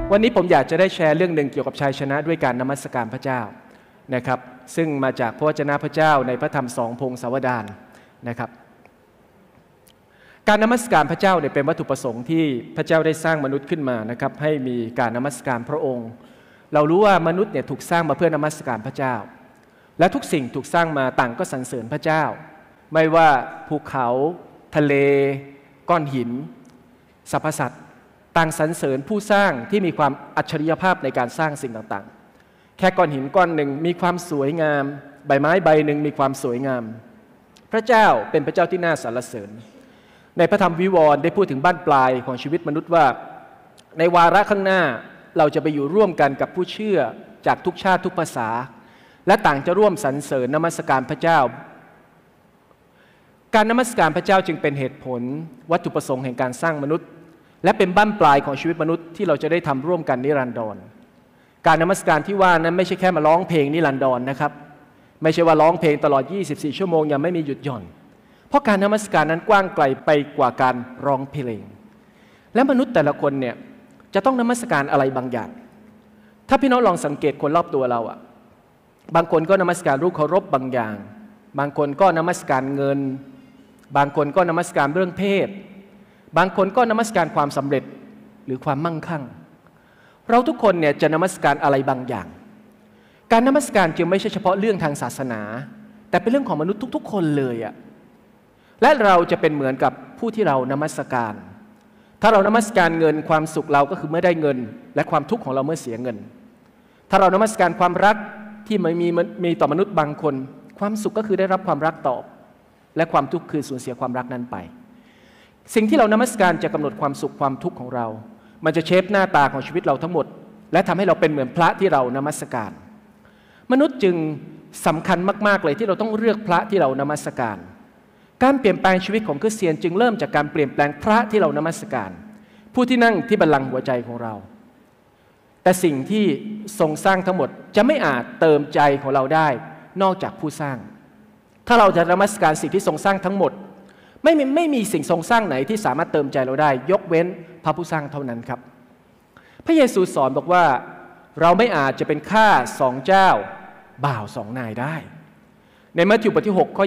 วันนี้ผมอยากจะได้แชร์เรื่องหนึ่งเกี่ยวกับชัยชนะด้วยการนมัสการพระเจ้านะครับซึ่งมาจากพระวจนะพระเจ้าในพระธรรม2 พงศาวดารนะครับการนมัสการพระเจ้าเนี่ยเป็นวัตถุประสงค์ที่พระเจ้าได้สร้างมนุษย์ขึ้นมานะครับให้มีการนมัสการพระองค์เรารู้ว่ามนุษย์เนี่ยถูกสร้างมาเพื่อนมัสการพระเจ้าและทุกสิ่งถูกสร้างมาต่างก็สรรเสริญพระเจ้าไม่ว่าภูเขาทะเลก้อนหินสรรพสัตว์ต่างสรรเสริญผู้สร้างที่มีความอัจฉริยภาพในการสร้างสิ่งต่างๆแค่ก้อนหินก้อนหนึ่งมีความสวยงามใบไม้ใบหนึ่งมีความสวยงามพระเจ้าเป็นพระเจ้าที่น่าสรรเสริญในพระธรรมวิวรณ์ได้พูดถึงบ้านปลายของชีวิตมนุษย์ว่าในวาระข้างหน้าเราจะไปอยู่ร่วมกันกับผู้เชื่อจากทุกชาติทุกภาษาและต่างจะร่วมสรรเสริญนมัสการพระเจ้าการนมัสการพระเจ้าจึงเป็นเหตุผลวัตถุประสงค์แห่งการสร้างมนุษย์และเป็นบั้นปลายของชีวิตมนุษย์ที่เราจะได้ทำร่วมกันนิรันดรการนมัสการที่ว่านั้นไม่ใช่แค่มาร้องเพลงนิรันดรนะครับไม่ใช่ว่าร้องเพลงตลอด24ชั่วโมงยังไม่มีหยุดหย่อนเพราะการนมัสการนั้นกว้างไกลไปกว่าการร้องเพลงและมนุษย์แต่ละคนเนี่ยจะต้องนมัสการอะไรบางอย่างถ้าพี่น้องลองสังเกตคนรอบตัวเราบางคนก็นมัสการรูปเคารพบางอย่างบางคนก็นมัสการเงินบางคนก็นมัสการเรื่องเพศบางคนก็นมัสการความสำเร็จหรือความมั่งคั่งเราทุกคนเนี่ยจะนมัสการอะไรบางอย่างการนมัสการจึงไม่ใช่เฉพาะเรื่องทางศาสนาแต่เป็นเรื่องของมนุษย์ทุกๆคนเลยและเราจะเป็นเหมือนกับผู้ที่เรานมัสการถ้าเรานมัสการเงินความสุขเราก็คือเมื่อได้เงินและความทุกข์ของเราเมื่อเสียเงินถ้าเรานมัสการความรักที่มีต่อมนุษย์บางคนความสุขก็คือได้รับความรักตอบและความทุกข์คือสูญเสียความรักนั้นไปสิ่งที่เรานมัสการจะกำหนดความสุขความทุกข์ของเรามันจะเชฟหน้าตาของชีวิตเราทั้งหมดและทำให้เราเป็นเหมือนพระที่เรานมัสการมนุษย์จึงสำคัญมากๆเลยที่เราต้องเลือกพระที่เรานมัสการการเปลี่ยนแปลงชีวิตของคริสเตียนจึงเริ่มจากการเปลี่ยนแปลงพระที่เรานมัสการผู้ที่นั่งที่บัลลังก์หัวใจของเราแต่สิ่งที่ทรงสร้างทั้งหมดจะไม่อาจเติมใจของเราได้นอกจากผู้สร้างถ้าเราจะนมัสการสิ่งที่ทรงสร้างทั้งหมดไม่มีสิ่งทรงสร้างไหนที่สามารถเติมใจเราได้ยกเว้นพระผู้สร้างเท่านั้นครับพระเยซูสอนบอกว่าเราไม่อาจจะเป็นข้า2เจ้าบ่าว2นายได้ในมัทธิวบทที่6ข้อ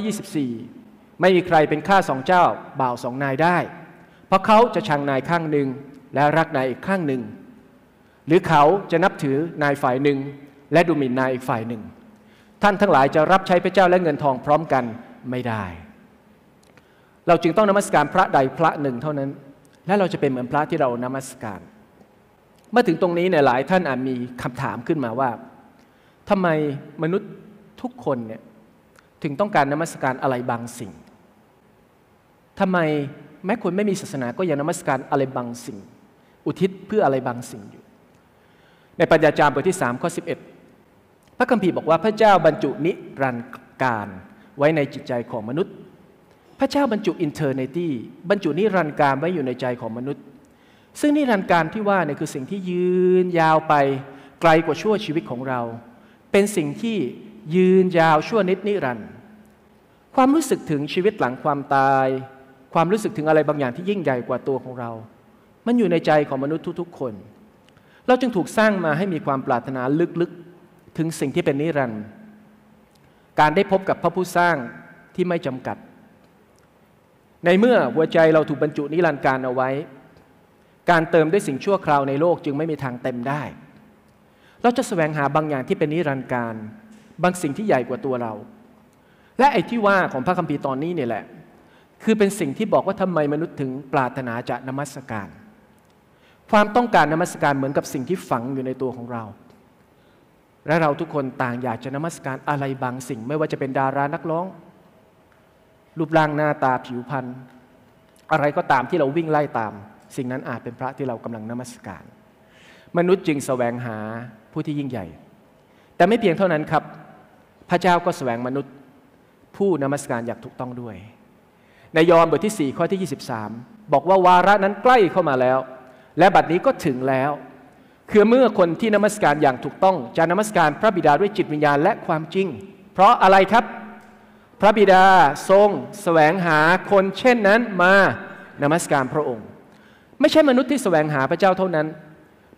24ไม่มีใครเป็นข้า2เจ้าบ่าว2นายได้เพราะเขาจะชังนายข้างหนึ่งและรักนายอีกข้างหนึ่งหรือเขาจะนับถือนายฝ่ายหนึ่งและดูหมิ่นนายอีกฝ่ายหนึ่งท่านทั้งหลายจะรับใช้พระเจ้าและเงินทองพร้อมกันไม่ได้เราจึงต้องนมัสการพระใดพระหนึ่งเท่านั้นและเราจะเป็นเหมือนพระที่เรานมัสการเมื่อถึงตรงนี้เนี่ยหลายท่านอาจมีคำถามขึ้นมาว่าทำไมมนุษย์ทุกคนเนี่ยถึงต้องการนมัสการอะไรบางสิ่งทำไมแม้คนไม่มีศาสนาก็ยังนมัสการอะไรบางสิ่งอุทิศเพื่ออะไรบางสิ่งอยู่ในปัญญาจารย์บทที่3ข้อ11พระคัมภีร์บอกว่าพระเจ้าบรรจุนิรันดร์การไว้ในจิตใจของมนุษย์พระเจ้าบรรจุอินเทอร์เนตี้บรรจุนิรันดร์การไว้อยู่ในใจของมนุษย์ซึ่งนิรันดร์การที่ว่าเนี่ยคือสิ่งที่ยืนยาวไปไกลกว่าชั่วชีวิตของเราเป็นสิ่งที่ยืนยาวชั่วนิรันดร์ความรู้สึกถึงชีวิตหลังความตายความรู้สึกถึงอะไรบางอย่างที่ยิ่งใหญ่กว่าตัวของเรามันอยู่ในใจของมนุษย์ทุกๆคนเราจึงถูกสร้างมาให้มีความปรารถนาลึกๆถึงสิ่งที่เป็นนิรันดร์การได้พบกับพระผู้สร้างที่ไม่จำกัดในเมื่อหัวใจเราถูกบรรจุนิรันดร์การเอาไว้การเติมด้วยสิ่งชั่วคราวในโลกจึงไม่มีทางเต็มได้เราจะแสวงหาบางอย่างที่เป็นนิรันดร์การบางสิ่งที่ใหญ่กว่าตัวเราและไอ้ที่ว่าของพระคัมภีร์ตอนนี้เนี่ยแหละคือเป็นสิ่งที่บอกว่าทำไมมนุษย์ถึงปรารถนาจะนมัสการความต้องการนมัสการเหมือนกับสิ่งที่ฝังอยู่ในตัวของเราและเราทุกคนต่างอยากจะนมัสการอะไรบางสิ่งไม่ว่าจะเป็นดารานักร้องรูปร่างหน้าตาผิวพรรณอะไรก็ตามที่เราวิ่งไล่ตามสิ่งนั้นอาจเป็นพระที่เรากำลังนมัสการมนุษย์จึงแสวงหาผู้ที่ยิ่งใหญ่แต่ไม่เพียงเท่านั้นครับพระเจ้าก็แสวงมนุษย์ผู้นมัสการอย่างถูกต้องด้วยในยอห์นบทที่4ข้อที่23บอกว่าวาระนั้นใกล้เข้ามาแล้วและบัดนี้ก็ถึงแล้วคือเมื่อคนที่นมัสการอย่างถูกต้องจะนมัสการพระบิดาด้วยจิตวิญญาณและความจริงเพราะอะไรครับพระบิดาทรงแสวงหาคนเช่นนั้นมานมัสการพระองค์ไม่ใช่มนุษย์ที่แสวงหาพระเจ้าเท่านั้น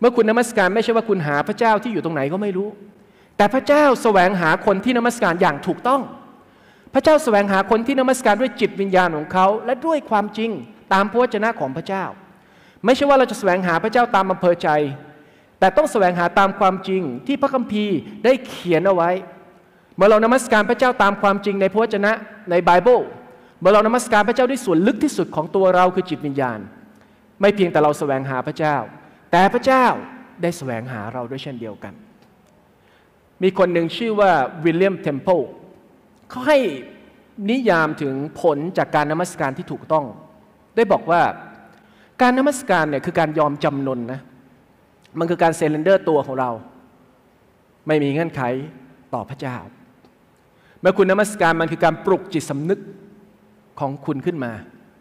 มื่อคุณนมัสการไม่ใช่ว่าคุณหาพระเจ้าที่อยู่ตรงไหนก็ไม่รู้แต่พระเจ้าแสวงหาคนที่นมัสการอย่างถูกต้องพระเจ้าแสวงหาคนที่นมัสการด้วยจิตวิญญาณของเขาและด้วยความจริงตามพระวจนะของพระเจ้าไม่ใช่ว่าเราจะแสวงหาพระเจ้าตามอำเภอใจแต่ต้องแสวงหาตามความจริงที่พระคัมภีร์ได้เขียนเอาไว้เมื่อเรานมัสการพระเจ้าตามความจริงในพระวจนะในไบเบิลเมื่อเรานมัสการพระเจ้าด้วยส่วนลึกที่สุดของตัวเราคือจิตวิญญาณไม่เพียงแต่เราแสวงหาพระเจ้าแต่พระเจ้าได้แสวงหาเราด้วยเช่นเดียวกันมีคนหนึ่งชื่อว่าวิลเลียมเทมเพิลเขาให้นิยามถึงผลจากการนมัสการที่ถูกต้องได้บอกว่าการนมัสการเนี่ยคือการยอมจำนนนะมันคือการเซเลนเดอร์ตัวของเราไม่มีเงื่อนไขต่อพระเจ้าเมื่อคุณนมัสการมันคือการปลุกจิตสำนึกของคุณขึ้นมา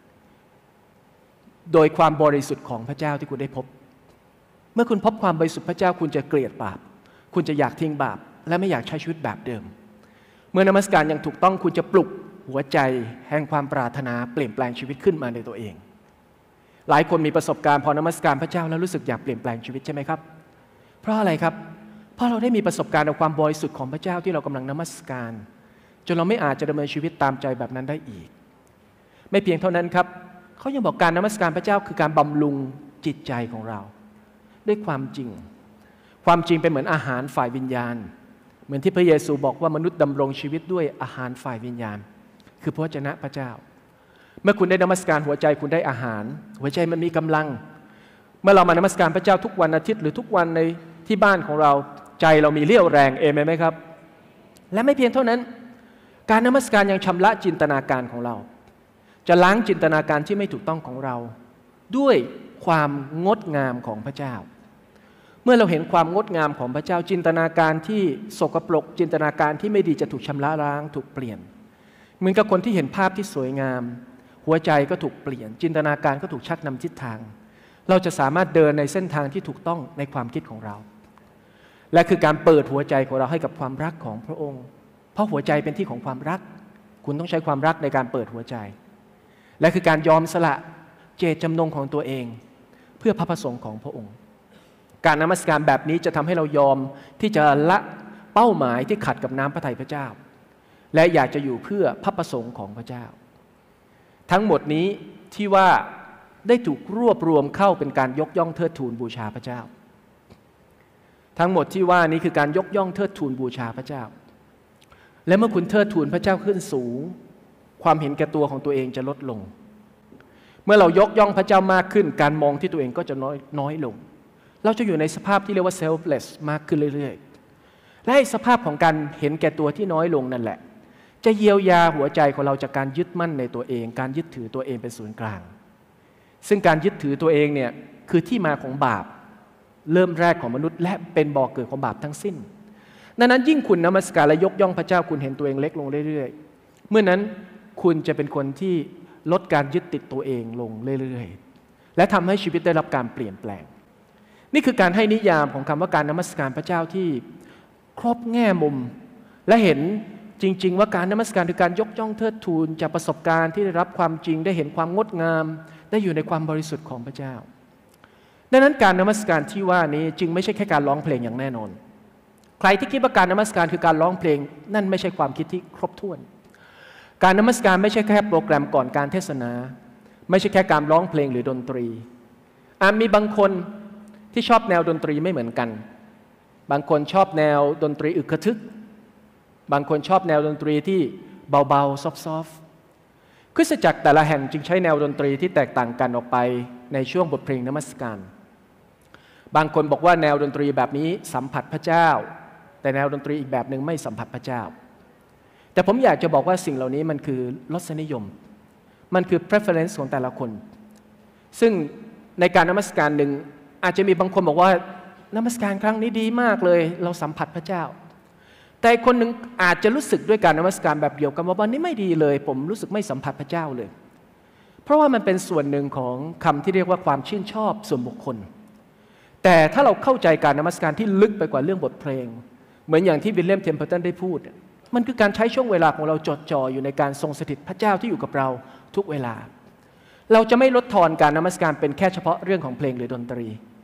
โดยความบริสุทธิ์ของพระเจ้าที่คุณได้พบเมื่อคุณพบความบริสุทธิ์พระเจ้าคุณจะเกลียดบาปคุณจะอยากทิ้งบาปและไม่อยากใช้ชีวิตแบบเดิมเมื่อนมัสการอย่างถูกต้องคุณจะปลุกหัวใจแห่งความปรารถนาเปลี่ยนแปลงชีวิตขึ้นมาในตัวเองหลายคนมีประสบการณ์พอนมัสการพระเจ้าแล้วรู้สึกอยากเปลี่ยนแปลงชีวิตใช่ไหมครับเพราะอะไรครับเพราะเราได้มีประสบการณ์กับความบริสุทธิ์ของพระเจ้าที่เรากำลังนมัสการจนเราไม่อาจจะดำเนินชีวิตตามใจแบบนั้นได้อีกไม่เพียงเท่านั้นครับเขายังบอกการนมัสการพระเจ้าคือการบำรุงจิตใจของเราด้วยความจริงความจริงเป็นเหมือนอาหารฝ่ายวิญญาณเหมือนที่พระเยซูบอกว่ามนุษย์ดำรงชีวิตด้วยอาหารฝ่ายวิญญาณคือพระวจนะพระเจ้าเมื่อคุณได้นมัสการหัวใจคุณได้อาหารหัวใจมันมีกำลังเมื่อเรามานมัสการพระเจ้าทุกวันอาทิตย์หรือทุกวันในที่บ้านของเราใจเรามีเรี่ยวแรงเอเมนไหมครับและไม่เพียงเท่านั้นการนมัสการยังชำระจินตนาการของเราจะล้างจินตนาการที่ไม่ถูกต้องของเราด้วยความงดงามของพระเจ้าเมื่อเราเห็นความงดงามของพระเจ้าจินตนาการที่สกปรกจินตนาการที่ไม่ดีจะถูกชำระล้างถูกเปลี่ยนเหมือนกับคนที่เห็นภาพที่สวยงามหัวใจก็ถูกเปลี่ยนจินตนาการก็ถูกชักนำทิศทางเราจะสามารถเดินในเส้นทางที่ถูกต้องในความคิดของเราและคือการเปิดหัวใจของเราให้กับความรักของพระองค์เพราะหัวใจเป็นที่ของความรักคุณต้องใช้ความรักในการเปิดหัวใจและคือการยอมสละเจตจำนงของตัวเองเพื่อพระประสงค์ของพระองค์การนมัสการแบบนี้จะทำให้เรายอมที่จะละเป้าหมายที่ขัดกับน้ำพระทัยพระเจ้าและอยากจะอยู่เพื่อพระประสงค์ของพระเจ้าทั้งหมดนี้ที่ว่าได้ถูกรวบรวมเข้าเป็นการยกย่องเทิดทูนบูชาพระเจ้าทั้งหมดที่ว่านี้คือการยกย่องเทิดทูนบูชาพระเจ้าและเมื่อคุณเทิดทูนพระเจ้าขึ้นสูงความเห็นแก่ตัวของตัวเองจะลดลงเมื่อเรายกย่องพระเจ้ามากขึ้นการมองที่ตัวเองก็จะน้อยลงเราจะอยู่ในสภาพที่เรียกว่า selfless มากขึ้นเรื่อยๆและสภาพของการเห็นแก่ตัวที่น้อยลงนั่นแหละจะเยียวยาหัวใจของเราจากการยึดมั่นในตัวเองการยึดถือตัวเองเป็นศูนย์กลางซึ่งการยึดถือตัวเองเนี่ยคือที่มาของบาปเริ่มแรกของมนุษย์และเป็นบ่อเกิดของบาปทั้งสิ้นดังนั้นยิ่งคุณนมัสการและยกย่องพระเจ้าคุณเห็นตัวเองเล็กลงเรื่อยๆเมื่อนั้นคุณจะเป็นคนที่ลดการยึดติดตัวเองลงเรื่อยๆและทำให้ชีวิตได้รับการเปลี่ยนแปลงนี่คือการให้นิยามของคำว่าการนมัสการพระเจ้าที่ครบแง่มุมและเห็นจริงๆว่าการนมัสการคือการยกย่องเทิดทูนจากประสบการณ์ที่ได้รับความจริงได้เห็นความงดงามได้อยู่ในความบริสุทธิ์ของพระเจ้าดังนั้นการนมัสการที่ว่านี้จึงไม่ใช่แค่การร้องเพลงอย่างแน่นอนใครที่คิดว่าการนมัสการคือการร้องเพลงนั่นไม่ใช่ความคิดที่ครบถ้วนการนมัสการไม่ใช่แค่โปรแกรมก่อนการเทศนาไม่ใช่แค่การร้องเพลงหรือดนตรีมีบางคนที่ชอบแนวดนตรีไม่เหมือนกันบางคนชอบแนวดนตรีอึกกระทึกบางคนชอบแนวดนตรีที่เบาๆซอฟต์ๆคริสตจักรแต่ละแห่งจึงใช้แนวดนตรีที่แตกต่างกันออกไปในช่วงบทเพลงนมัสการบางคนบอกว่าแนวดนตรีแบบนี้สัมผัสพระเจ้าแต่แนวดนตรีอีกแบบหนึ่งไม่สัมผัสพระเจ้าแต่ผมอยากจะบอกว่าสิ่งเหล่านี้มันคือรสนิยมมันคือ preference ของแต่ละคนซึ่งในการนมัสการหนึ่งอาจจะมีบางคนบอกว่านมัสการครั้งนี้ดีมากเลยเราสัมผัสพระเจ้าแต่คนหนึ่งอาจจะรู้สึกด้วยการนมัสการแบบเดียวกันว่าวันนี้ไม่ดีเลยผมรู้สึกไม่สัมผัสพระเจ้าเลยเพราะว่ามันเป็นส่วนหนึ่งของคำที่เรียกว่าความชื่นชอบส่วนบุคคลแต่ถ้าเราเข้าใจการนมัสการที่ลึกไปกว่าเรื่องบทเพลงเหมือนอย่างที่วิลเลียมเทมเพิลตันได้พูดมันคือการใช้ช่วงเวลาของเราจดจ่ออยู่ในการทรงสถิตพระเจ้าที่อยู่กับเราทุกเวลาเราจะไม่ลดทอนการนมัสการเป็นแค่เฉพาะเรื่องของเพลงหรือดนตรี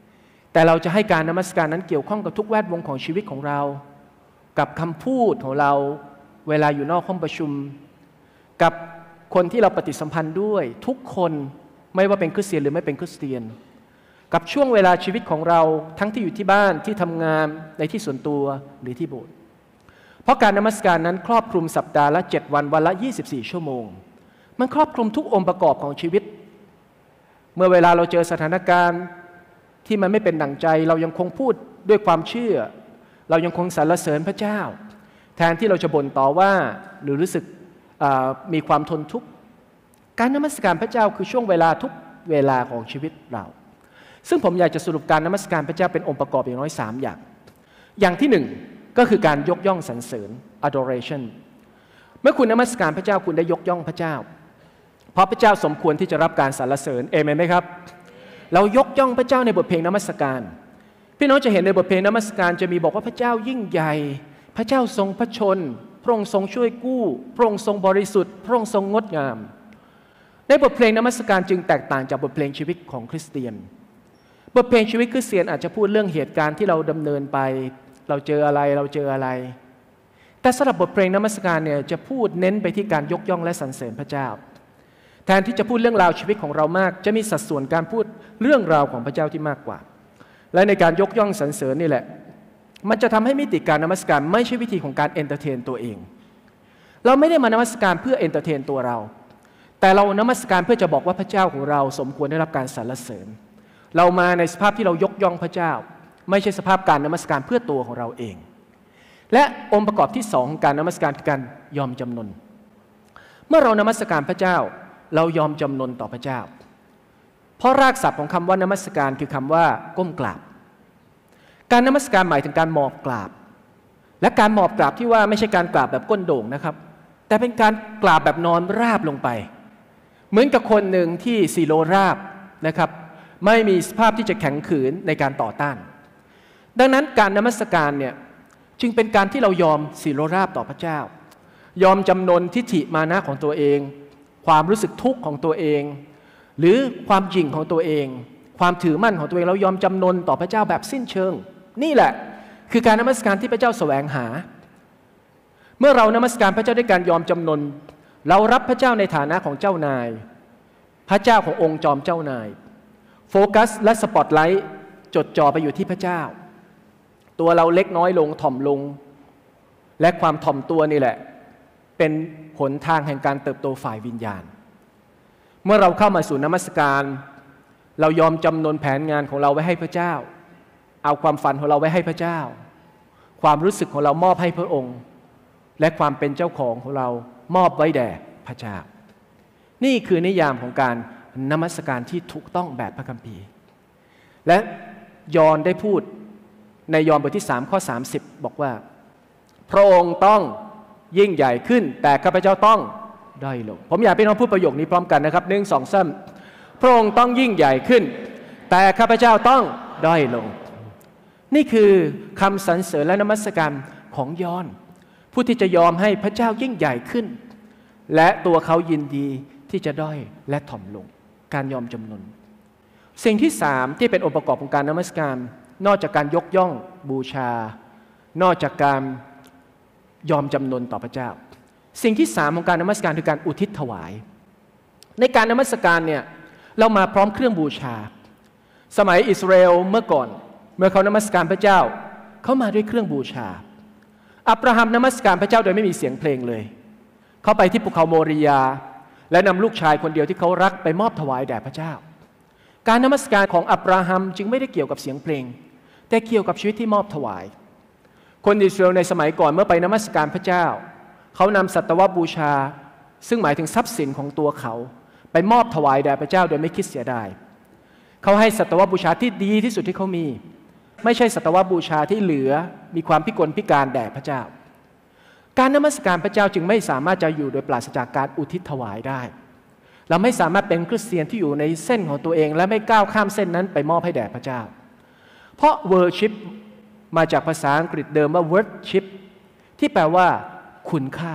แต่เราจะให้การนมัสการนั้นเกี่ยวข้องกับทุกแวดวงของชีวิตของเรากับคำพูดของเราเวลาอยู่นอกห้องประชุมกับคนที่เราปฏิสัมพันธ์ด้วยทุกคนไม่ว่าเป็นคริสเตียนหรือไม่เป็นคริสเตียนกับช่วงเวลาชีวิตของเราทั้งที่อยู่ที่บ้านที่ทำงานในที่ส่วนตัวหรือที่โบสถ์เพราะการนมัสการนั้นครอบคลุมสัปดาห์ละ7 วันวันละ24 ชั่วโมงมันครอบคลุมทุกองค์ประกอบของชีวิตเมื่อเวลาเราเจอสถานการณ์ที่มันไม่เป็นดั่งใจเรายังคงพูดด้วยความเชื่อเรายังคงสรรเสริญพระเจ้าแทนที่เราจะบ่นต่อว่าหรือรู้สึกมีความทนทุกข์การนมัสการพระเจ้าคือช่วงเวลาทุกเวลาของชีวิตเราซึ่งผมอยากจะสรุปการนมัสการพระเจ้าเป็นองค์ประกอบอย่างน้อย3อย่างที่1ก็คือการยกย่องสรรเสริญ adoration เมื่อคุณนมัสการพระเจ้าคุณได้ยกย่องพระเจ้าเพราะพระเจ้าสมควรที่จะรับการสรรเสริญเอเมนไหมครับเรายกย่องพระเจ้าในบทเพลงนมัสการพี่น้องจะเห็นในบทเพลงนมัสการจะมีบอกว่าพระเจ้ายิ่งใหญ่พระเจ้าทรงพระชนพระองค์ทรงช่วยกู้พระองค์ทรงบริสุทธิ์พระองค์ทรงงดงามในบทเพลงนมัสการจึงแตกต่างจากบทเพลงชีวิตของคริสเตียนบทเพลงชีวิตคริสเตียนอาจจะพูดเรื่องเหตุการณ์ที่เราดำเนินไปเราเจออะไรแต่สำหรับบทเพลงนมัสการเนี่ยจะพูดเน้นไปที่การยกย่องและสรรเสริญพระเจ้าแทนที่จะพูดเรื่องราวชีวิตของเรามากจะมีสัดส่วนการพูดเรื่องราวของพระเจ้าที่มากกว่าและในการยกย่องสรรเสริญนี่แหละมันจะทำให้มิติการนมัสการไม่ใช่วิธีของการเอนเตอร์เทนตัวเองเราไม่ได้มานมัสการเพื่อเอนเตอร์เทนตัวเราแต่เรานมัสการเพื่อจะบอกว่าพระเจ้าของเราสมควรได้รับการสรรเสริญเรามาในสภาพที่เรายกย่องพระเจ้าไม่ใช่สภาพการนมัสการเพื่อตัวของเราเองและองค์ประกอบที่2ของการนมัสการคือการยอมจำนนเมื่อเรานมัสการพระเจ้าเรายอมจำนนต่อพระเจ้าเพราะรากศัพท์ของคำว่านมัสการคือคำว่าก้มกราบการนมัสการหมายถึงการหมอบกราบและการหมอบกราบที่ว่าไม่ใช่การกราบแบบก้นโด่งนะครับแต่เป็นการกราบแบบนอนราบลงไปเหมือนกับคนหนึ่งที่สีโลราบนะครับไม่มีสภาพที่จะแข็งขืนในการต่อต้านดังนั้นการนมัสการเนี่ยจึงเป็นการที่เรายอมสีโลราบต่อพระเจ้ายอมจำนนทิฏฐิมานะของตัวเองความรู้สึกทุกข์ของตัวเองหรือความหยิ่งของตัวเองความถือมั่นของตัวเองเรายอมจำนนต่อพระเจ้าแบบสิ้นเชิงนี่แหละคือการนมัสการที่พระเจ้าแสวงหาเมื่อเรานมัสการพระเจ้าด้วยการยอมจำนนเรารับพระเจ้าในฐานะของเจ้านายพระเจ้าขององค์จอมเจ้านายโฟกัสและสปอตไลท์จดจ่อไปอยู่ที่พระเจ้าตัวเราเล็กน้อยลงถ่อมลงและความถ่อมตัวนี่แหละเป็นหนทางแห่งการเติบโตฝ่ายวิญญาณเมื่อเราเข้ามาสู่นมัสการเรายอมจำนนแผนงานของเราไว้ให้พระเจ้าเอาความฝันของเราไว้ให้พระเจ้าความรู้สึกของเรามอบให้พระองค์และความเป็นเจ้าของเรามอบไว้แด่พระเจ้านี่คือนิยามของการนมัสการที่ถูกต้องแบบพระคัมภีร์และยอห์นได้พูดในยอห์นบทที่3ข้อ30บอกว่าพระองค์ต้องยิ่งใหญ่ขึ้นแต่ข้าพเจ้าต้องด้อยลงผมอยากให้น้องพูดประโยคนี้พร้อมกันนะครับ1 2 3พระองค์ต้องยิ่งใหญ่ขึ้นแต่ข้าพเจ้าต้องด้อยลงนี่คือคำสรรเสริญและนมัสการของยอห์นผู้ที่จะยอมให้พระเจ้ายิ่งใหญ่ขึ้นและตัวเขายินดีที่จะด้อยและถ่อมลงการยอมจำนนสิ่งที่3ที่เป็นองค์ประกอบของการนมัสการนอกจากการยกย่องบูชานอกจากการยอมจำนนต่อพระเจ้าสิ่งที่3ของการนมัสการคือการอุทิศถวายในการนมัสการเนี่ยเรามาพร้อมเครื่องบูชาสมัยอิสราเอลเมื่อก่อนเมื่อเขานมัสการพระเจ้าเขามาด้วยเครื่องบูชาอับราฮัมนมัสการพระเจ้าโดยไม่มีเสียงเพลงเลยเขาไปที่ภูเขาโมริยาและนำลูกชายคนเดียวที่เขารักไปมอบถวายแด่พระเจ้าการนมัสการของอับราฮัมจึงไม่ได้เกี่ยวกับเสียงเพลงแต่เกี่ยวกับชีวิตที่มอบถวายคนอิสราเอลในสมัยก่อนเมื่อไปนมัสการพระเจ้าเขานำสัตวบูชาซึ่งหมายถึงทรัพย์สินของตัวเขาไปมอบถวายแด่พระเจ้าโดยไม่คิดเสียดายเขาให้สัตวบูชาที่ดีที่สุดที่เขามีไม่ใช่สัตวบูชาที่เหลือมีความพิกลพิการแด่พระเจ้าการนมัสการพระเจ้าจึงไม่สามารถจะอยู่โดยปราศจากการอุทิศถวายได้เราไม่สามารถเป็นคริสเตียนที่อยู่ในเส้นของตัวเองและไม่ก้าวข้ามเส้นนั้นไปมอบให้แด่พระเจ้าเพราะ worship มาจากภาษาอังกฤษเดิมว่า worship ที่แปลว่าคุณค่า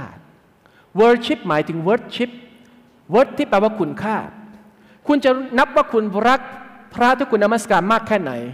worship หมายถึง worship word ที่แปลว่าคุณค่าคุณจะนับว่าคุณรักพระที่คุณนมัสการมากแค่ไหนก็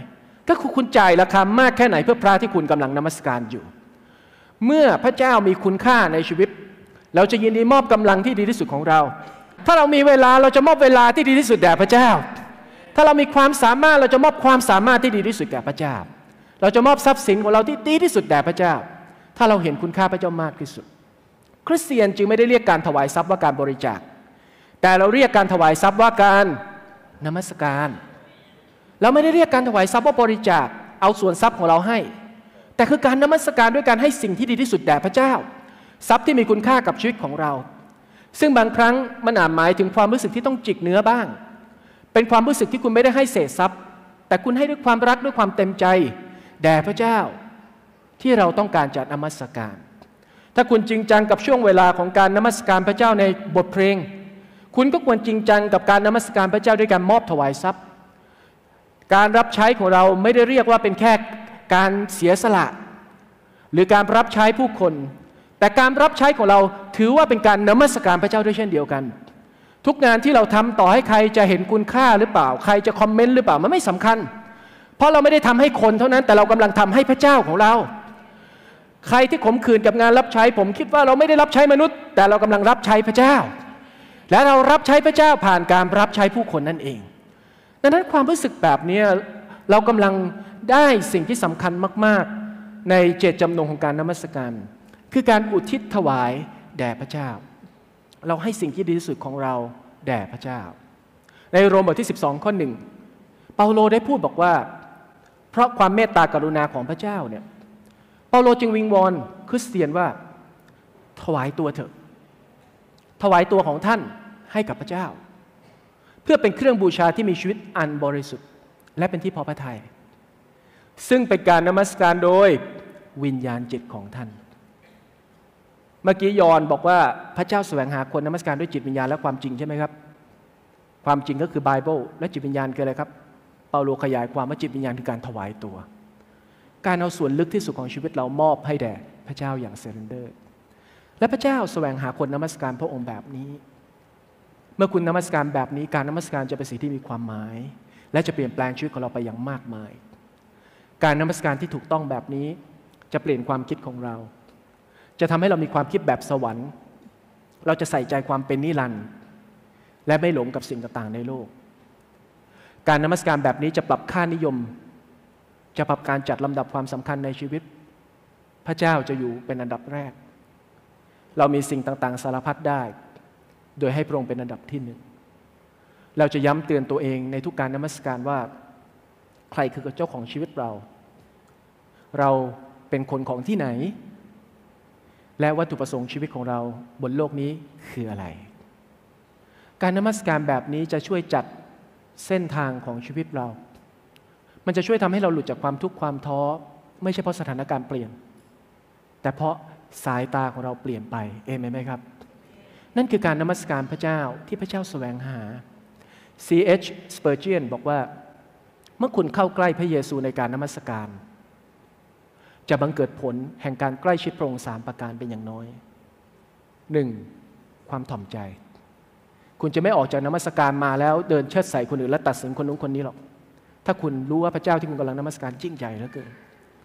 ถ้าคุณจ่ายราคามากแค่ไหนเพื่อพระที่คุณกำลังนมัสการอยู่เมื่อพระเจ้ามีคุณค่าในชีวิตเราจะยินดีมอบกำลังที่ดีที่สุดของเราถ้าเรามีเวลาเราจะมอบเวลาที่ดีที่สุดแด่พระเจ้าถ้าเรามีความสามารถเราจะมอบความสามารถที่ดีที่สุดแก่พระเจ้าเราจะมอบทรัพย์สินของเราที่ดีที่สุดแด่พระเจ้าถ้าเราเห็นคุณค่าพระเจ้ามากที่สุดคริสเตียนจึงไม่ได้เรียกการถวายทรัพย์ว่าการบริจาคแต่เราเรียกการถวายทรัพย์ว่าการนมัสการเราไม่ได้เรียกการถวายทรัพย์ว่าบริจาคเอาส่วนทรัพย์ของเราให้แต่คือการนมัสการด้วยการให้สิ่งที่ดีที่สุดแด่พระเจ้าทรัพย์ที่มีคุณค่ากับชีวิตของเราซึ่งบางครั้งมันอาจหมายถึงความรู้สึกที่ต้องจิกเนื้อบ้างเป็นความรู้สึกที่คุณไม่ได้ให้เศษทรัพย์แต่คุณให้ด้วยความรักด้วยความเต็มใจแด่พระเจ้าที่เราต้องการจะนมัสการถ้าคุณจริงจังกับช่วงเวลาของการนมัสการพระเจ้าในบทเพลงคุณก็ควรจริงจังกับการนมัสการพระเจ้าด้วยการมอบถวายทรัพย์การรับใช้ของเราไม่ได้เรียกว่าเป็นแค่การเสียสละหรือการรับใช้ผู้คนแต่การรับใช้ของเราถือว่าเป็นการนมัสการพระเจ้าด้วยเช่นเดียวกันทุกงานที่เราทำต่อให้ใครจะเห็นคุณค่าหรือเปล่าใครจะคอมเมนต์หรือเปล่ามันไม่สำคัญเพราะเราไม่ได้ทำให้คนเท่านั้นแต่เรากำลังทำให้พระเจ้าของเราใครที่ขมขื่นกับงานรับใช้ผมคิดว่าเราไม่ได้รับใช้มนุษย์แต่เรากำลังรับใช้พระเจ้าและเรารับใช้พระเจ้าผ่านการรับใช้ผู้คนนั่นเองดังนั้นความรู้สึกแบบนี้เรากำลังได้สิ่งที่สำคัญมากๆในเจตจำนงของการนมัสการคือการอุทิศถวายแด่พระเจ้าเราให้สิ่งที่ดีที่สุดของเราแด่พระเจ้าในโรมบทที่12ข้อ1เปาโลได้พูดบอกว่าเพราะความเมตตากรุณาของพระเจ้าเนี่ยเปาโลจึงวิงวอนคริสเตียนว่าถวายตัวเถอะถวายตัวของท่านให้กับพระเจ้าเพื่อเป็นเครื่องบูชาที่มีชีวิตอันบริสุทธิ์และเป็นที่พอพระทัยซึ่งเป็นการนมัสการโดยวิญญาณจิตของท่านเมื่อกี้ยอห์นบอกว่าพระเจ้าแสวงหาคนนมัสการด้วยจิตวิญญาณและความจริงใช่ไหมครับความจริงก็คือไบเบิลและจิตวิญญาณคืออะไรครับเปาโลขยายความว่าจิตวิญญาณคือการถวายตัวการเอาส่วนลึกที่สุดของชีวิตเรามอบให้แด่พระเจ้าอย่างเซเรนเดอร์และพระเจ้าแสวงหาคนนมัสการพระองค์แบบนี้เมื่อคุณนมัสการแบบนี้การนมัสการจะเป็นสิ่งที่มีความหมายและจะเปลี่ยนแปลงชีวิตของเราไปอย่างมากมายการนมัสการที่ถูกต้องแบบนี้จะเปลี่ยนความคิดของเราจะทำให้เรามีความคิดแบบสวรรค์เราจะใส่ใจความเป็นนิรันดร์และไม่หลงกับสิ่งต่างๆในโลกการนมัสการแบบนี้จะปรับค่านิยมจะปรับการจัดลำดับความสำคัญในชีวิตพระเจ้าจะอยู่เป็นอันดับแรกเรามีสิ่งต่างๆสารพัดได้โดยให้พระองค์เป็นอันดับที่หนึ่งเราจะย้ำเตือนตัวเองในทุกการนมัสการว่าใครคือเจ้าของชีวิตเราเป็นคนของที่ไหนและวัตถุประสงค์ชีวิตของเราบนโลกนี้คืออะไรการนมัสการแบบนี้จะช่วยจัดเส้นทางของชีวิตเรามันจะช่วยทำให้เราหลุดจากความทุกข์ความท้อไม่ใช่เพราะสถานการณ์เปลี่ยนแต่เพราะสายตาของเราเปลี่ยนไปเอเมนไหมครับนั่นคือการนมัสการพระเจ้าที่พระเจ้าแสวงหา C.H. Spurgeon บอกว่าเมื่อคุณเข้าใกล้พระเยซูในการนมัสการจะบังเกิดผลแห่งการใกล้ชิดพระองค์3ประการเป็นอย่างน้อย 1. ความถ่อมใจคุณจะไม่ออกจากนมัสการมาแล้วเดินเชิดใส่คนอื่นและตัดสินคนนู้นคนนี้หรอกถ้าคุณรู้ว่าพระเจ้าที่คุณกำลังนมัสการยิ่งใหญ่เหลือเกิน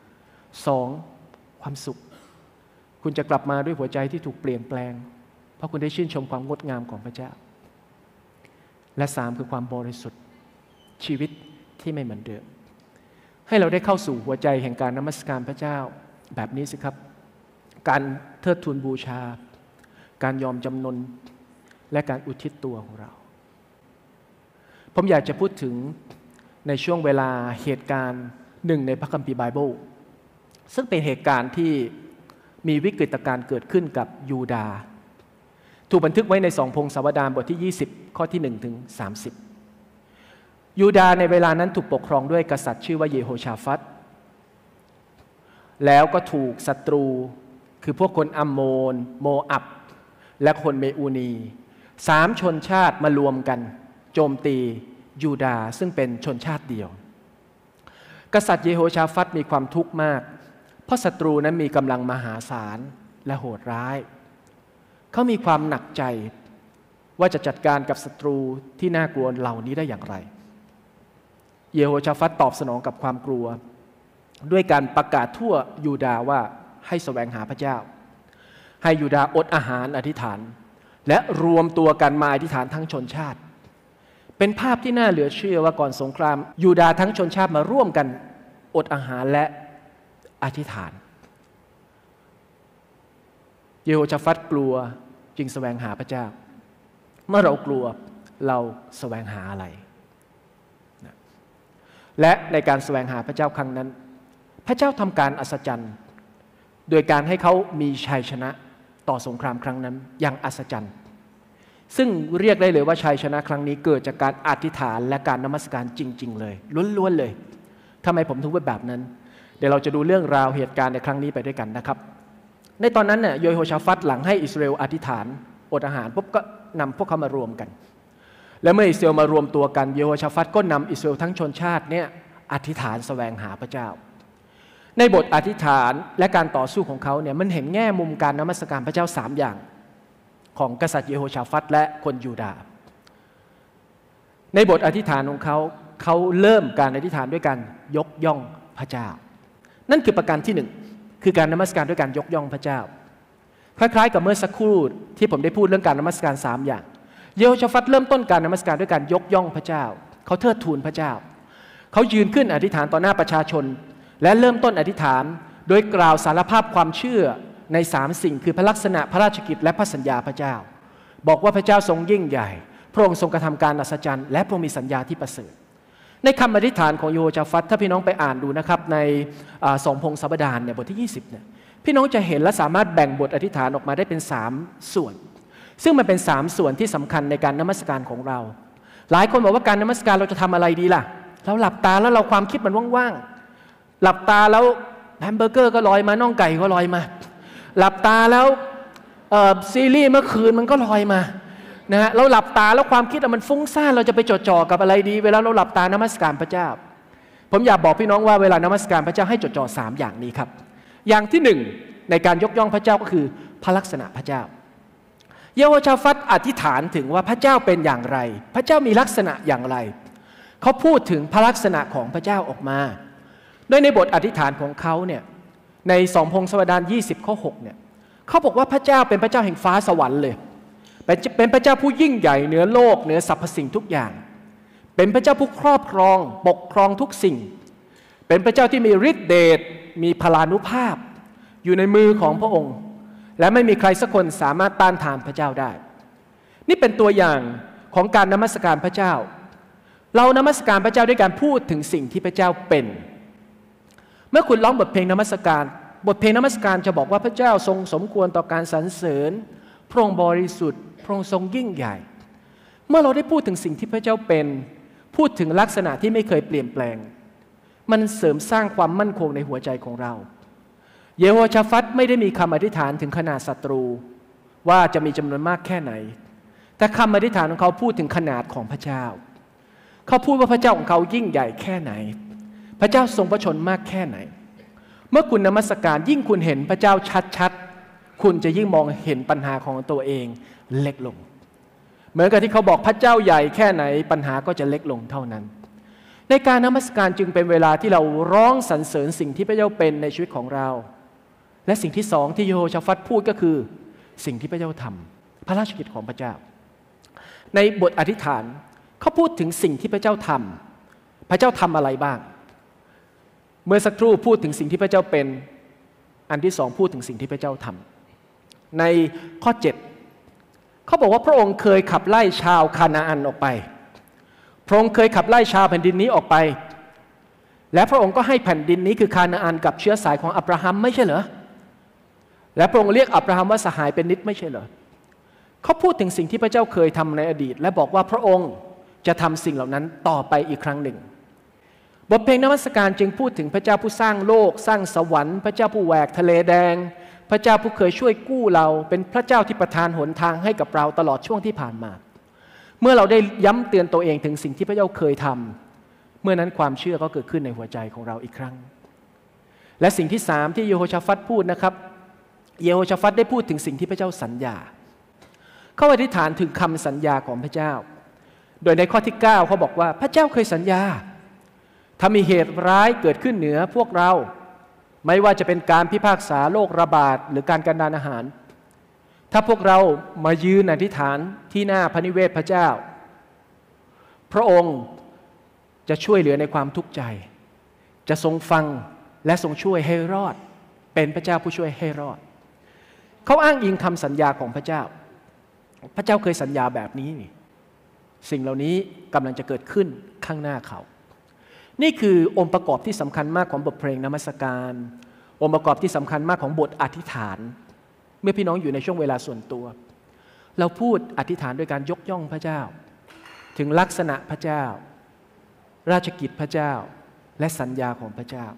2. ความสุขคุณจะกลับมาด้วยหัวใจที่ถูกเปลี่ยนแปลงเพราะคุณได้ชื่นชมความงดงามของพระเจ้าและ 3. คือความบริสุทธิ์ชีวิตที่ไม่เหมือนเดิมให้เราได้เข้าสู่หัวใจแห่งการนมัสการพระเจ้าแบบนี้สิครับการเทิดทูนบูชาการยอมจำนนและการอุทิศตัวของเราผมอยากจะพูดถึงในช่วงเวลาเหตุการณ์หนึ่งในพระคัมภีร์ไบเบิลซึ่งเป็นเหตุการณ์ที่มีวิกฤตการณ์เกิดขึ้นกับยูดาห์ถูกบันทึกไว้ใน2 พงศาวดารบทที่20ข้อที่1ถึง30ยูดาห์ในเวลานั้นถูกปกครองด้วยกษัตริย์ชื่อว่าเยโฮชาฟัตแล้วก็ถูกศัตรูคือพวกคนอัมโมนโมอับและคนเมอูนี3ชนชาติมารวมกันโจมตียูดาห์ซึ่งเป็นชนชาติเดียวกษัตริย์เยโฮชาฟัตมีความทุกข์มากเพราะศัตรูนั้นมีกำลังมหาศาลและโหดร้ายเขามีความหนักใจว่าจะจัดการกับศัตรูที่น่ากลัวเหล่านี้ได้อย่างไรเยโฮชาฟัตตอบสนองกับความกลัวด้วยการประกาศทั่วยูดาห์ว่าให้แสวงหาพระเจ้าให้ยูดาห์อดอาหารอธิษฐานและรวมตัวกันมาอธิษฐานทั้งชนชาติเป็นภาพที่น่าเหลือเชื่อว่าก่อนสงครามยูดาห์ทั้งชนชาติมาร่วมกันอดอาหารและอธิษฐานเยโฮชาฟัตกลัวจึงแสวงหาพระเจ้าเมื่อเรากลัวเราแสวงหาอะไรและในการแสวงหาพระเจ้าครั้งนั้นพระเจ้าทำการอัศจรรย์โดยการให้เขามีชัยชนะต่อสงครามครั้งนั้นอย่างอัศจรรย์ซึ่งเรียกได้เลยว่าชัยชนะครั้งนี้เกิดจากการอธิษฐานและการนมัสการจริงๆเลยล้วนๆเลยทำไมผมถึงว่าแบบนั้นเดี๋ยวเราจะดูเรื่องราวเหตุการณ์ในครั้งนี้ไปด้วยกันนะครับในตอนนั้นเนี่ยโยโฮชาฟัตหลังให้อิสราเอลอธิษฐานอดอาหารปุ๊บก็นำพวกเขามารวมกันและเมื่ออิสราเอลมารวมตัวกันโยโฮชาฟัตก็นำอิสราเอลทั้งชนชาติเนี่ยอธิษฐานแสวงหาพระเจ้าในบทอธิษฐานและการต่อสู้ของเขาเนี่ยมันเห็นแง่มุมการนมัสการพระเจ้า3อย่างของกษัตริย์เยโฮชาฟัตและคนยูดาห์ในบทอธิษฐานของเขาเริ่มการอธิษฐานด้วยการยกย่องพระเจ้านั่นคือประการที่1คือการนมัสการด้วยการยกย่องพระเจ้าคล้ายๆกับเมื่อสักครู่ที่ผมได้พูดเรื่องการนมัสการ3อย่างเยโฮชาฟัตเริ่มต้นการนมัสการด้วยการยกย่องพระเจ้าเขาเทิดทูนพระเจ้าเขายืนขึ้นอธิษฐานต่อหน้าประชาชนและเริ่มต้นอธิษฐานโดยกล่าวสารภาพความเชื่อใน3สิ่งคือพระลักษณะพระราชกิจและพระสัญญาพระเจ้าบอกว่าพระเจ้าทรงยิ่งใหญ่พระองค์ทรงกระทำการอัศจรรย์และพระองค์มีสัญญาที่ประเสริฐในคำอธิษฐานของโยโฮชาฟัตถ้าพี่น้องไปอ่านดูนะครับใน2 พงศาวดารเนี่ยบทที่20เนี่ยพี่น้องจะเห็นและสามารถแบ่งบทอธิษฐานออกมาได้เป็น3ส่วนซึ่งมันเป็น3ส่วนที่สำคัญในการนมัสการของเราหลายคนบอกว่าการนมัสการเราจะทำอะไรดีล่ะเราหลับตาแล้วเราความคิดมันว่างๆหลับตาแล้วแฮมเบอร์เกอร์ก็ลอยมาน่องไก่ก็ลอยมาหลับตาแล้วซีรีส์เมื่อคืนมันก็ลอยมานะฮะเราหลับตาแล้วความคิดมันฟุ้งซ่านเราจะไปจดจ่อกับอะไรดีเวลาเราหลับตานมัสการพระเจ้าผมอยากบอกพี่น้องว่าเวลานมัสการพระเจ้าให้จดจ่อ3อย่างนี้ครับอย่างที่1ในการยกย่องพระเจ้าก็คือพระลักษณะพระเจ้าเยโฮชาฟัตอธิษฐานถึงว่าพระเจ้าเป็นอย่างไรพระเจ้ามีลักษณะอย่างไรเขาพูดถึงพระลักษณะของพระเจ้าออกมาโดยในบทอธิษฐานของเขาเนี่ยใน2 พงศาวดาร20 ข้อ 6เนี่ยเขาบอกว่าพระเจ้าเป็นพระเจ้าแห่งฟ้าสวรรค์เลยเป็นพระเจ้าผู้ยิ่งใหญ่เหนือโลกเหนือสรรพสิ่งทุกอย่างเป็นพระเจ้าผู้ครอบครองปกครองทุกสิ่งเป็นพระเจ้าที่มีฤทธิ์เดชมีพลานุภาพอยู่ในมือของพระองค์และไม่มีใครสักคนสามารถต้านทานพระเจ้าได้นี่เป็นตัวอย่างของการนมัสการพระเจ้าเรานมัสการพระเจ้าด้วยการพูดถึงสิ่งที่พระเจ้าเป็นเมื่อคุณร้องบทเพลงนมัสการบทเพลงนมัสการจะบอกว่าพระเจ้าทรงสมควรต่อการสรรเสริญพระองค์บริสุทธิ์พระองค์ทรงยิ่งใหญ่เมื่อเราได้พูดถึงสิ่งที่พระเจ้าเป็นพูดถึงลักษณะที่ไม่เคยเปลี่ยนแปลงมันเสริมสร้างความมั่นคงในหัวใจของเราเยโฮชาฟัตไม่ได้มีคำอธิษฐานถึงขนาดศัตรูว่าจะมีจำนวนมากแค่ไหนแต่คำอธิษฐานของเขาพูดถึงขนาดของพระเจ้าเขาพูดว่าพระเจ้าของเขายิ่งใหญ่แค่ไหนพระเจ้าทรงพระชนมากแค่ไหนเมื่อคุณนมัสการยิ่งคุณเห็นพระเจ้าชัดๆคุณจะยิ่งมองเห็นปัญหาของตัวเองเล็กลงเหมือนกับที่เขาบอกพระเจ้าใหญ่แค่ไหนปัญหาก็จะเล็กลงเท่านั้นในการนมัสการจึงเป็นเวลาที่เราร้องสรรเสริญสิ่งที่พระเจ้าเป็นในชีวิตของเราและสิ่งที่2ที่โยโฮชาฟัตพูดก็คือสิ่งที่พระเจ้าทำพระราชกิจของพระเจ้าในบทอธิษฐานเขาพูดถึงสิ่งที่พระเจ้าทำพระเจ้าทำอะไรบ้างเมื่อสักครู่พูดถึงสิ่งที่พระเจ้าเป็นอันที่2พูดถึงสิ่งที่พระเจ้าทำในข้อ7เขาบอกว่าพระองค์เคยขับไล่ชาวคานาอันออกไปพระองค์เคยขับไล่ชาวแผ่นดินนี้ออกไปและพระองค์ก็ให้แผ่นดินนี้คือคานาอันกับเชื้อสายของอับราฮัมไม่ใช่เหรอและพระองค์เรียกอับราฮัมว่าสหายเป็นนิดไม่ใช่เหรอเขาพูดถึงสิ่งที่พระเจ้าเคยทำในอดีตและบอกว่าพระองค์จะทำสิ่งเหล่านั้นต่อไปอีกครั้งหนึ่งบทเพลงนมัสการจึงพูดถึงพระเจ้าผู้สร้างโลกสร้างสวรรค์พระเจ้าผู้แหวกทะเลแดงพระเจ้าผู้เคยช่วยกู้เราเป็นพระเจ้าที่ประทานหนทางให้กับเราตลอดช่วงที่ผ่านมาเมื่อเราได้ย้ำเตือนตัวเองถึงสิ่งที่พระเจ้าเคยทำเมื่อนั้นความเชื่อก็เกิดขึ้นในหัวใจของเราอีกครั้งและสิ่งที่3ที่เยโฮชาฟัตพูดนะครับเยโฮชาฟัตได้พูดถึงสิ่งที่พระเจ้าสัญญาเขาอธิษฐานถึงคำสัญญาของพระเจ้าโดยในข้อที่9เขาบอกว่าพระเจ้าเคยสัญญาถ้ามีเหตุร้ายเกิดขึ้นเหนือพวกเราไม่ว่าจะเป็นการพิพากษาโรคระบาดหรือการกันดารอาหารถ้าพวกเรามายืนอธิษฐานที่หน้าพระนิเวศพระเจ้าพระองค์จะช่วยเหลือในความทุกข์ใจจะทรงฟังและทรงช่วยให้รอดเป็นพระเจ้าผู้ช่วยให้รอดเขาอ้างอิงคำสัญญาของพระเจ้าพระเจ้าเคยสัญญาแบบนี้นี่สิ่งเหล่านี้กำลังจะเกิดขึ้นข้างหน้าเขานี่คือองค์ประกอบที่สำคัญมากของบทเพลงนมัสการองค์ประกอบที่สำคัญมากของบทอธิษฐานเมื่อพี่น้องอยู่ในช่วงเวลาส่วนตัวเราพูดอธิษฐานด้วยการยกย่องพระเจ้าถึงลักษณะพระเจ้าราชกิจพระเจ้าและสัญญาของพระเจ้า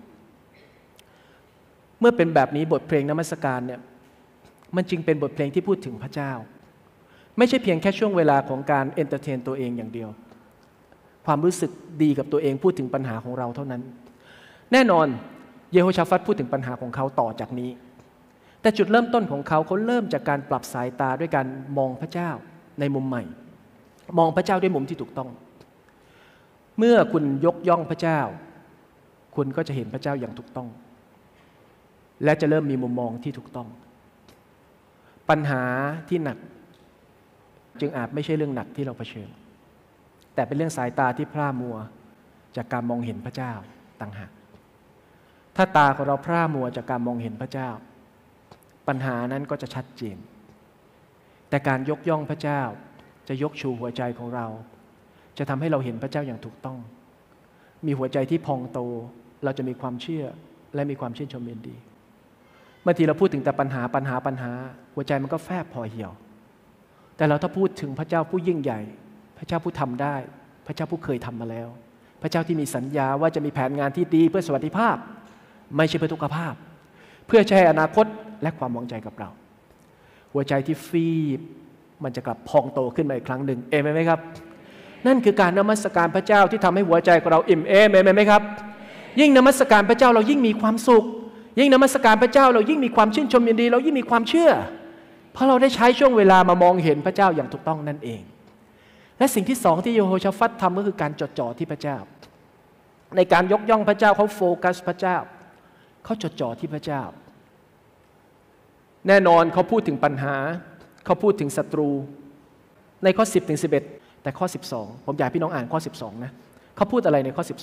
เมื่อเป็นแบบนี้บทเพลงนมัสการเนี่ยมันจึงเป็นบทเพลงที่พูดถึงพระเจ้าไม่ใช่เพียงแค่ช่วงเวลาของการเอนเตอร์เทนตัวเองอย่างเดียวความรู้สึกดีกับตัวเองพูดถึงปัญหาของเราเท่านั้นแน่นอนเยโฮชาฟัตพูดถึงปัญหาของเขาต่อจากนี้แต่จุดเริ่มต้นของเขาเริ่มจากการปรับสายตาด้วยการมองพระเจ้าในมุมใหม่มองพระเจ้าด้วยมุมที่ถูกต้องเมื่อคุณยกย่องพระเจ้าคุณก็จะเห็นพระเจ้าอย่างถูกต้องและจะเริ่มมีมุมมองที่ถูกต้องปัญหาที่หนักจึงอาจไม่ใช่เรื่องหนักที่เราเผชิญแต่เป็นเรื่องสายตาที่พร่ามัวจากการมองเห็นพระเจ้าต่างหากถ้าตาของเราพร่ามัวจากการมองเห็นพระเจ้าปัญหานั้นก็จะชัดเจนแต่การยกย่องพระเจ้าจะยกชูหัวใจของเราจะทำให้เราเห็นพระเจ้าอย่างถูกต้องมีหัวใจที่พองโตเราจะมีความเชื่อและมีความชื่นชมยินดีบางทีเราพูดถึงแต่ปัญหาหัวใจมันก็แฟบพอเหี่ยวแต่เราถ้าพูดถึงพระเจ้าผู้ยิ่งใหญ่พระเจ้าผู้ทำได้พระเจ้าผู้เคยทำมาแล้วพระเจ้าที่มีสัญญาว่าจะมีแผนงานที่ดีเพื่อสวัสดิภาพไม่ใช่เพื่อทุกขภาพเพื่อใช้อนาคตและความหวังใจกับเราหัวใจที่ฟีบมันจะกลับพองโตขึ้นมาอีกครั้งหนึ่งเอเมนไหมครับนั่นคือการนมัสการพระเจ้าที่ทำให้หัวใจของเราอิ่มเอมเมนไหมครับยิ่งนมัสการพระเจ้าเรายิ่งมีความสุขยิ่งนมัสการพระเจ้าเรายิ่งมีความชื่นชมยินดีเรายิ่งมีความเชื่อเพราะเราได้ใช้ช่วงเวลามามองเห็นพระเจ้าอย่างถูกต้องนั่นเองและสิ่งที่สองที่โยโฮชาฟัตทำก็คือการจดจ่อที่พระเจ้าในการยกย่องพระเจ้าเขาโฟกัสพระเจ้าเขาจดจ่อที่พระเจ้าแน่นอนเขาพูดถึงปัญหาเขาพูดถึงศัตรูในข้อ10ถึง11แต่ข้อ12ผมอยากให้พี่น้องอ่านข้อ12นะเขาพูดอะไรในข้อ12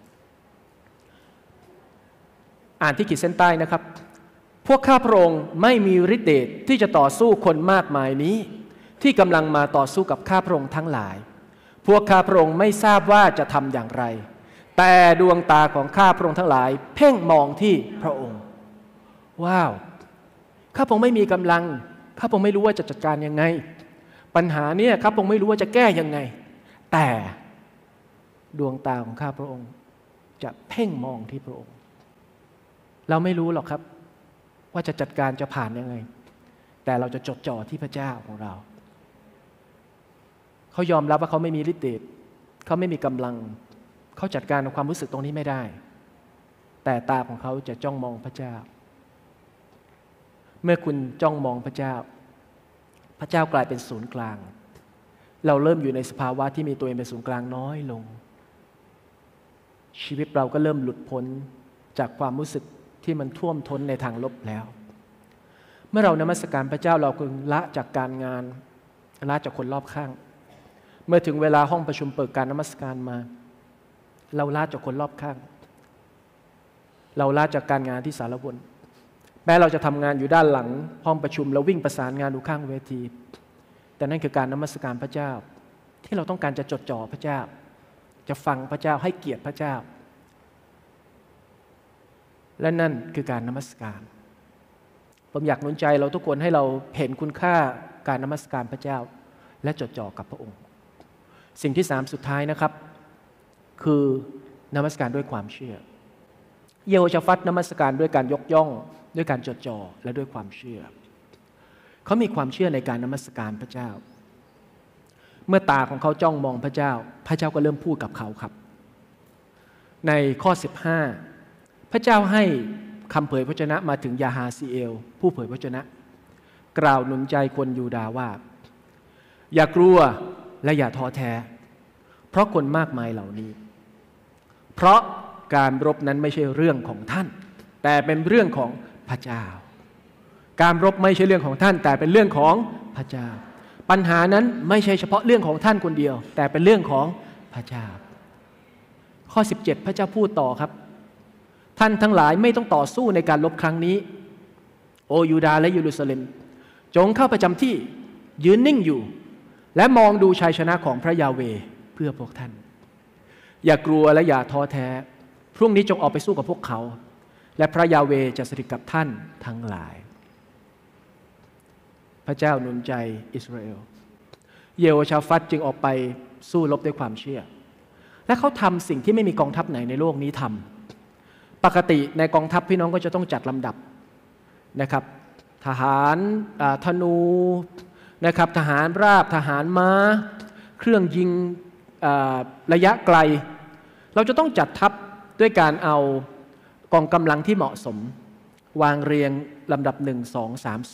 อ่านที่ขีดเส้นใต้นะครับพวกข้าพระองค์ไม่มีฤทธิ์เดชที่จะต่อสู้คนมากมายนี้ที่กำลังมาต่อสู้กับข้าพระองค์ทั้งหลายพวกข้าพระองค์ไม่ทราบว่าจะทำอย่างไรแต่ดวงตาของข้าพระองค์ทั้งหลายเพ่งมองที่พระองค์ว้าวข้าพระองค์ไม่มีกำลังข้าพระองค์ไม่รู้ว่าจะจัดการยังไงปัญหาเนี่ยข้าพระองค์ไม่รู้ว่าจะแก้ยังไงแต่ดวงตาของข้าพระองค์จะเพ่งมองที่พระองค์เราไม่รู้หรอกครับว่าจะจัดการจะผ่านยังไงแต่เราจะจดจ่อที่พระเจ้าของเราเขายอมรับว่าเขาไม่มีฤทธิ์เดชเขาไม่มีกำลังเขาจัดการกับความรู้สึกตรงนี้ไม่ได้แต่ตาของเขาจะจ้องมองพระเจ้าเมื่อคุณจ้องมองพระเจ้าพระเจ้ากลายเป็นศูนย์กลางเราเริ่มอยู่ในสภาวะที่มีตัวเองเป็นศูนย์กลางน้อยลงชีวิตเราก็เริ่มหลุดพ้นจากความรู้สึกที่มันท่วมท้นในทางลบแล้วเมื่อเรานมัสการพระเจ้าเราก็ละจากการงานละจากคนรอบข้างเมื่อถึงเวลาห้องประชุมเปิดการนมัสการมาเราละจากคนรอบข้างเราละจากการงานที่สารวนแม้เราจะทำงานอยู่ด้านหลังห้องประชุมเราวิ่งประสานงานอยู่ข้างเวทีแต่นั่นคือการนมัสการพระเจ้าที่เราต้องการจะจดจ่อพระเจ้าจะฟังพระเจ้าให้เกียรติพระเจ้าและนั่นคือการนมัสการผมอยากหนุนใจเราทุกคนให้เราเห็นคุณค่าการนมัสการพระเจ้าและจดจ่อกับพระองค์สิ่งที่3สุดท้ายนะครับคือนมัสการด้วยความเชื่อเยโฮชาฟัตนมัสการด้วยการยกย่องด้วยการจดจ่อและด้วยความเชื่อเขามีความเชื่อในการนมัสการพระเจ้าเมื่อตาของเขาจ้องมองพระเจ้าพระเจ้าก็เริ่มพูดกับเขาครับในข้อ15พระเจ้าให้คำเผยพระวจนะมาถึงยาฮาซีเอลผู้เผยพระวจนะกล่าวหนุนใจคนยูดาห์ว่าอย่ากลัวและอย่าท้อแท้เพราะคนมากมายเหล่านี้เพราะการรบนั้นไม่ใช่เรื่องของท่านแต่เป็นเรื่องของพระเจ้าการรบไม่ใช่เรื่องของท่านแต่เป็นเรื่องของพระเจ้าปัญหานั้นไม่ใช่เฉพาะเรื่องของท่านคนเดียวแต่เป็นเรื่องของพระเจ้าข้อ17พระเจ้าพูดต่อครับท่านทั้งหลายไม่ต้องต่อสู้ในการรบครั้งนี้โอยูดาห์และเยรูซาเล็มจงเข้าประจำที่ยืนนิ่งอยู่และมองดูชัยชนะของพระยาเวห์เพื่อพวกท่านอย่ากลัวและอย่าท้อแท้พรุ่งนี้จงออกไปสู้กับพวกเขาและพระยาเวห์จะสถิตกับท่านทั้งหลายพระเจ้าหนุนใจอิสราเอลเยโฮชาฟัตจึงออกไปสู้รบด้วยความเชื่อและเขาทำสิ่งที่ไม่มีกองทัพไหนในโลกนี้ทำปกติในกองทัพพี่น้องก็จะต้องจัดลำดับนะครับทหารธนูนะครับทหารราบทหารม้าเครื่องยิงระยะไกลเราจะต้องจัดทัพด้วยการเอากองกำลังที่เหมาะสมวางเรียงลำดับ1 2 3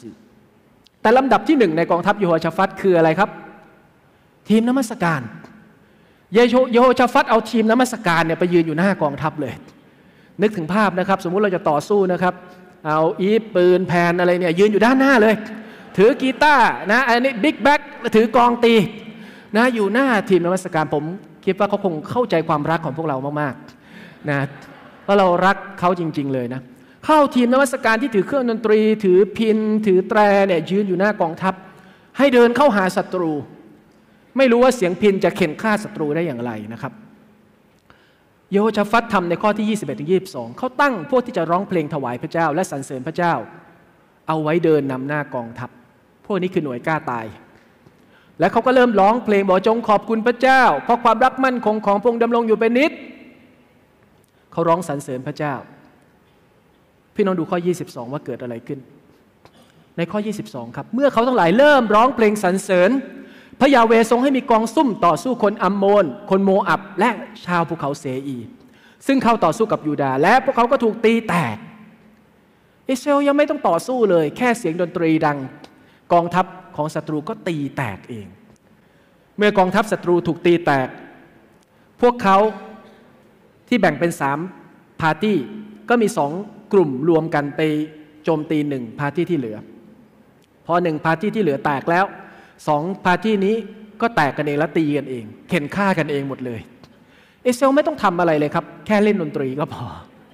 4แต่ลำดับที่1ในกองทัพเยโฮชาฟัตคืออะไรครับทีมนมัสการเยโฮชาฟัตเอาทีมนมัสการเนี่ยไปยืนอยู่หน้ากองทัพเลยนึกถึงภาพนะครับสมมุติเราจะต่อสู้นะครับเอาอีฟปืนแผนอะไรเนี่ยยืนอยู่ด้านหน้าเลยถือกีตาร์นะอันนี้บิ๊กแบ็คถือกองตีนะอยู่หน้าทีมนมัสการผมคิดว่าเขาคงเข้าใจความรักของพวกเรามากๆนะเพราะเรารักเขาจริงๆเลยนะเข้าทีมนมัสการที่ถือเครื่องดนตรีถือพิณถือแตรเนี่ยยืนอยู่หน้ากองทัพให้เดินเข้าหาศัตรูไม่รู้ว่าเสียงพิณจะเข็นฆ่าศัตรูได้อย่างไรนะครับเยโฮชาฟัตทำในข้อที่21-22เขาตั้งพวกที่จะร้องเพลงถวายพระเจ้าและสรรเสริญพระเจ้าเอาไว้เดินนำหน้ากองทัพพวกนี้คือหน่วยกล้าตายและเขาก็เริ่มร้องเพลงบอกจงขอบคุณพระเจ้าเพราะความรักมั่นคงของพระองค์ดำรงอยู่เป็นนิจเขาร้องสรรเสริญพระเจ้าพี่น้องดูข้อ22ว่าเกิดอะไรขึ้นในข้อ22ครับเมื่อเขาทั้งหลายเริ่มร้องเพลงสรรเสริญพระยาเวห์ทรงให้มีกองซุ่มต่อสู้คนอัมโมนคนโมอับและชาวภูเขาเซอีซึ่งเข้าต่อสู้กับยูดาห์และพวกเขาก็ถูกตีแตกอิสราเอลยังไม่ต้องต่อสู้เลยแค่เสียงดนตรีดังกองทัพของศัตรูก็ตีแตกเองเมื่อกองทัพศัตรูถูกตีแตกพวกเขาที่แบ่งเป็น3พาร์ตี้ก็มี2กลุ่มรวมกันไปโจมตี1พาร์ตี้ที่เหลือพอ1พาร์ตี้ที่เหลือแตกแล้ว2พาร์ตี้นี้ก็แตกกันเองและตีกันเองเข็นฆ่ากันเองหมดเลยอิสราเอลไม่ต้องทำอะไรเลยครับแค่เล่นดนตรีก็พอ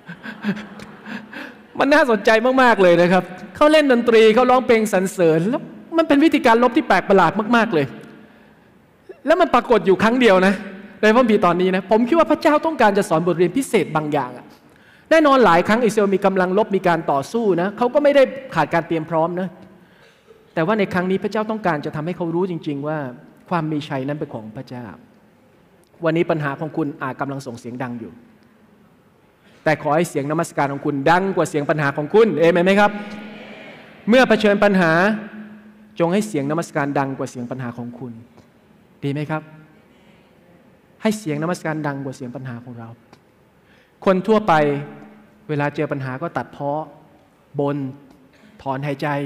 มันน่าสนใจมากๆเลยนะครับเขาเล่นดนตรีเขาร้องเพลงสรรเสริญแล้วมันเป็นวิธีการรบที่แปลกประหลาดมากๆเลยแล้วมันปรากฏอยู่ครั้งเดียวนะในพระคัมภีร์ตอนนี้นะผมคิดว่าพระเจ้าต้องการจะสอนบทเรียนพิเศษบางอย่างแน่นอนหลายครั้งอิสราเอลมีกำลังรบมีการต่อสู้นะเขาก็ไม่ได้ขาดการเตรียมพร้อมนะแต่ว่าในครั้งนี้พระเจ้าต้องการจะทำให้เขารู้จริงๆว่าความมีชัยนั้นเป็นของพระเจ้าวันนี้ปัญหาของคุณอาจกำลังส่งเสียงดังอยู่แต่ขอให้เสียงนมัสการของคุณดังกว่าเสียงปัญหาของคุณเอเมนไหมครับเมื่อเผชิญปัญหาจงให้เสียงนมัสการดังกว่าเสียงปัญหาของคุณดีไหมครับให้เสียงนมัสการดังกว่าเสียงปัญหาของเราคนทั่วไปเวลาเจอปัญหาก็ตัดพ้อบ่นถอนหายใจ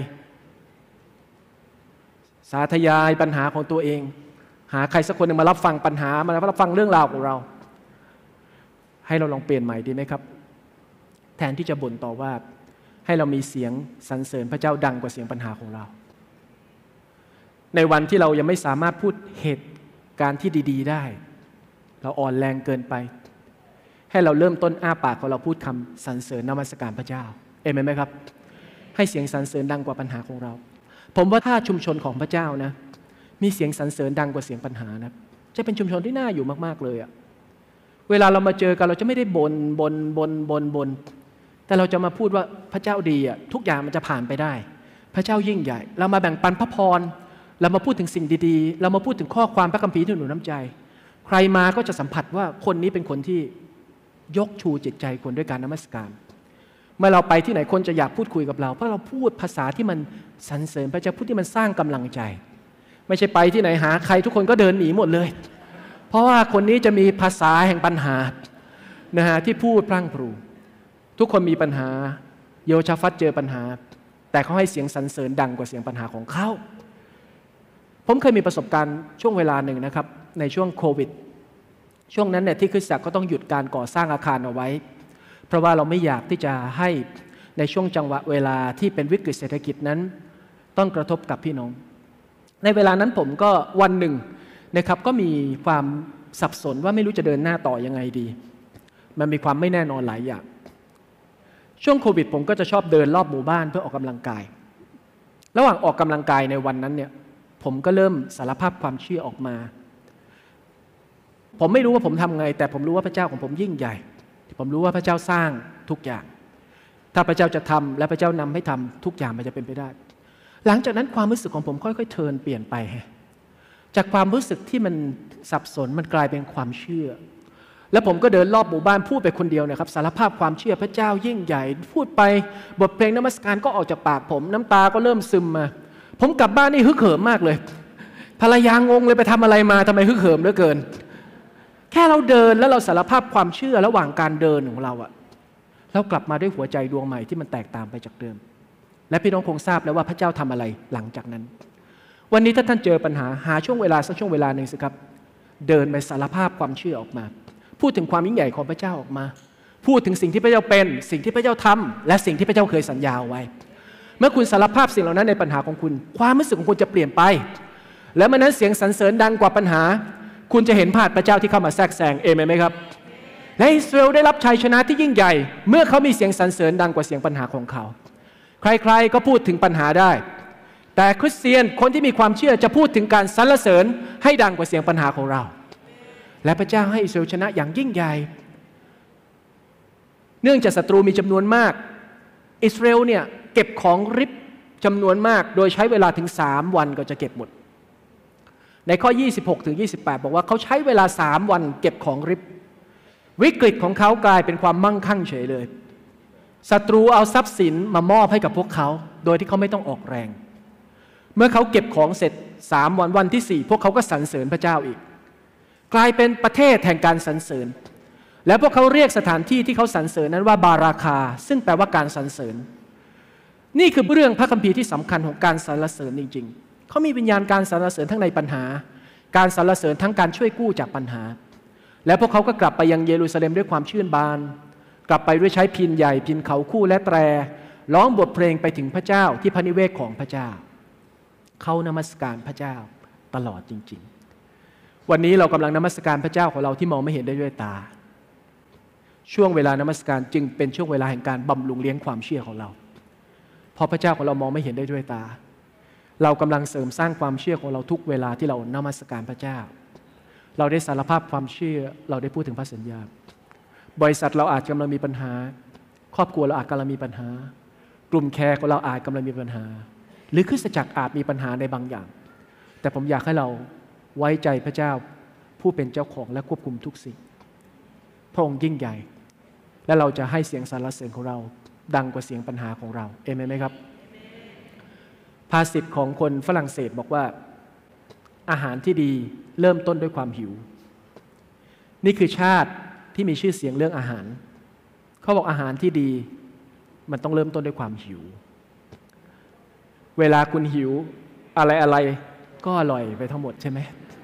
สาธยายปัญหาของตัวเองหาใครสักคนหนึ่งมารับฟังปัญหามารับฟังเรื่องราวของเราให้เราลองเปลี่ยนใหม่ดีไหมครับแทนที่จะบ่นต่อว่าให้เรามีเสียงสรรเสริญพระเจ้าดังกว่าเสียงปัญหาของเราในวันที่เรายังไม่สามารถพูดเหตุการณ์ที่ดีๆได้เราอ่อนแรงเกินไปให้เราเริ่มต้นอ้าปากของเราพูดคำสรรเสริญนมัสการพระเจ้าเอเมนไหมครับให้เสียงสรรเสริญดังกว่าปัญหาของเราผมว่าถ้าชุมชนของพระเจ้านะมีเสียงสรรเสริญดังกว่าเสียงปัญหานะจะเป็นชุมชนที่น่าอยู่มากๆเลยอะเวลาเรามาเจอกันเราจะไม่ได้บ่นแต่เราจะมาพูดว่าพระเจ้าดีอะทุกอย่างมันจะผ่านไปได้พระเจ้ายิ่งใหญ่เรามาแบ่งปันพระพรเรามาพูดถึงสิ่งดีๆเรามาพูดถึงข้อความพระคัมภีร์ที่หนุนน้ำใจใครมาก็จะสัมผัสว่าคนนี้เป็นคนที่ยกชูจิตใจคนด้วยการนมัสการเมื่อเราไปที่ไหนคนจะอยากพูดคุยกับเราเพราะเราพูดภาษาที่มันสรรเสริญพระเจ้าพูดที่มันสร้างกำลังใจไม่ใช่ไปที่ไหนหาใครทุกคนก็เดินหนีหมดเลยเพราะว่าคนนี้จะมีภาษาแห่งปัญหานะฮะที่พูดพรั่งพรูทุกคนมีปัญหาโยชาฟัตเจอปัญหาแต่เขาให้เสียงสรรเสริญดังกว่าเสียงปัญหาของเขาผมเคยมีประสบการณ์ช่วงเวลาหนึ่งนะครับในช่วงโควิดช่วงนั้นเนี่ยที่คริสตจักรก็ต้องหยุดการก่อสร้างอาคารเอาไว้เพราะว่าเราไม่อยากที่จะให้ในช่วงจังหวะเวลาที่เป็นวิกฤตเศรษฐกิจนั้นต้องกระทบกับพี่น้องในเวลานั้นผมก็วันหนึ่งนะครับก็มีความสับสนว่าไม่รู้จะเดินหน้าต่อยังไงดีมันมีความไม่แน่นอนหลายอย่างช่วงโควิดผมก็จะชอบเดินรอบหมู่บ้านเพื่อออกกำลังกายระหว่างออกกำลังกายในวันนั้นเนี่ยผมก็เริ่มสารภาพความเชื่อออกมาผมไม่รู้ว่าผมทำไงแต่ผมรู้ว่าพระเจ้าของผมยิ่งใหญ่ผมรู้ว่าพระเจ้าสร้างทุกอย่างถ้าพระเจ้าจะทำและพระเจ้านำให้ทำทุกอย่างมันจะเป็นไปได้หลังจากนั้นความรู้สึกของผมค่อยๆเทิร์นเปลี่ยนไปจากความรู้สึกที่มันสับสนมันกลายเป็นความเชื่อแล้วผมก็เดินรอบหมู่บ้านพูดไปคนเดียวนะครับสารภาพความเชื่อพระเจ้ายิ่งใหญ่พูดไปบทเพลงนมัสการก็ออกจากปากผมน้ำตาก็เริ่มซึมมาผมกลับบ้านนี่ฮึกเหิมมากเลยภรรยางงเลยไปทำอะไรมาทำไมฮึกเหิมเหลือเกินแค่เราเดินแล้วเราสารภาพความเชื่อระหว่างการเดินของเราเรากลับมาด้วยหัวใจดวงใหม่ที่มันแตกต่างไปจากเดิมและพี่น้องคงทราบแล้วว่าพระเจ้าทำอะไรหลังจากนั้นวันนี้ถ้าท่านเจอปัญหาหาช่วงเวลาสักช่วงเวลาหนึ่งสิครับเดินไปสารภาพความเชื่อออกมาพูดถึงความยิ่งใหญ่ของพระเจ้าออกมาพูดถึงสิ่งที่พระเจ้าเป็นสิ่งที่พระเจ้าทำและสิ่งที่พระเจ้าเคยสัญญาไว้เมื่อคุณสารภาพสิ่งเหล่านั้นในปัญหาของคุณความรู้สึกของคุณจะเปลี่ยนไปและเมื่อนั้นเสียงสรรเสริญดังกว่าปัญหาคุณจะเห็นภาพพระเจ้าที่เข้ามาแทรกแซงเอเมนไหมครับและอิสราเอลได้รับชัยชนะที่ยิ่งใหญ่เมื่อเขามีเสียงสรรเสริญดังกว่าเสียงปัญหาของเขาใครๆก็พูดถึงปัญหาได้แต่คริสเตียนคนที่มีความเชื่อจะพูดถึงการสรรเสริญให้ดังกว่าเสียงปัญหาของเราและพระเจ้าให้อิสราเอลชนะอย่างยิ่งใหญ่เนื่องจากศัตรูมีจำนวนมากอิสราเอลเนี่ยเก็บของริบจำนวนมากโดยใช้เวลาถึง3วันก็จะเก็บหมดในข้อ26ถึง28บอกว่าเขาใช้เวลา3วันเก็บของริบวิกฤตของเขากลายเป็นความมั่งคั่งเฉยเลยศัตรูเอาทรัพย์สินมามอบให้กับพวกเขาโดยที่เขาไม่ต้องออกแรงเมื่อเขาเก็บของเสร็จ3วันวันที่4พวกเขาก็สรรเสริญพระเจ้าอีกกลายเป็นประเทศแห่งการสรรเสริญและพวกเขาเรียกสถานที่ที่เขาสรรเสริญนั้นว่าบาราคาซึ่งแปลว่าการสรรเสริญนี่คือเรื่องพระคัมภีร์ที่สำคัญของการสรรเสริญจริงๆเขามีวิญญาณการสรรเสริญทั้งในปัญหาการสรรเสริญทั้งการช่วยกู้จากปัญหาและพวกเขาก็กลับไปยังเยรูซาเล็มด้วยความชื่นบานกลับไปด้วยใช้พิณใหญ่พิณเขาคู่และแตรร้องบทเพลงไปถึงพระเจ้าที่พระนิเวศของพระเจ้าเขานมัสการพระเจ้าตลอดจริงๆวันนี้เรากำลังนมัสการพระเจ้าของเราที่มองไม่เห็นได้ด้วยตาช่วงเวลานมัสการจึงเป็นช่วงเวลาแห่งการบำรุงเลี้ยงความเชื่อของเราเพราะพระเจ้าของเรามองไม่เห็นได้ด้วยตาเรากำลังเสริมสร้างความเชื่อของเราทุกเวลาที่เรานมัสการพระเจ้าเราได้สารภาพความเชื่อเราได้พูดถึงพระสัญญาบริษัทเราอาจกำลังมีปัญหาครอบครัวเราอาจกำลังมีปัญหากลุ่มแคร์ของเราอาจกำลังมีปัญหาหรือคริสตจักรอาจมีปัญหาในบางอย่างแต่ผมอยากให้เราไว้ใจพระเจ้าผู้เป็นเจ้าของและควบคุมทุกสิ่งพระองค์ยิ่งใหญ่และเราจะให้เสียงสรรเสริญของเราดังกว่าเสียงปัญหาของเราเอเมนไหมครับภาษิตของคนฝรั่งเศสบอกว่าอาหารที่ดีเริ่มต้นด้วยความหิวนี่คือชาติที่มีชื่อเสียงเรื่องอาหารเขาบอกอาหารที่ดีมันต้องเริ่มต้นด้วยความหิวเวลาคุณหิวอะไรก็อร่อยไปทั้งหมดใช่ไหม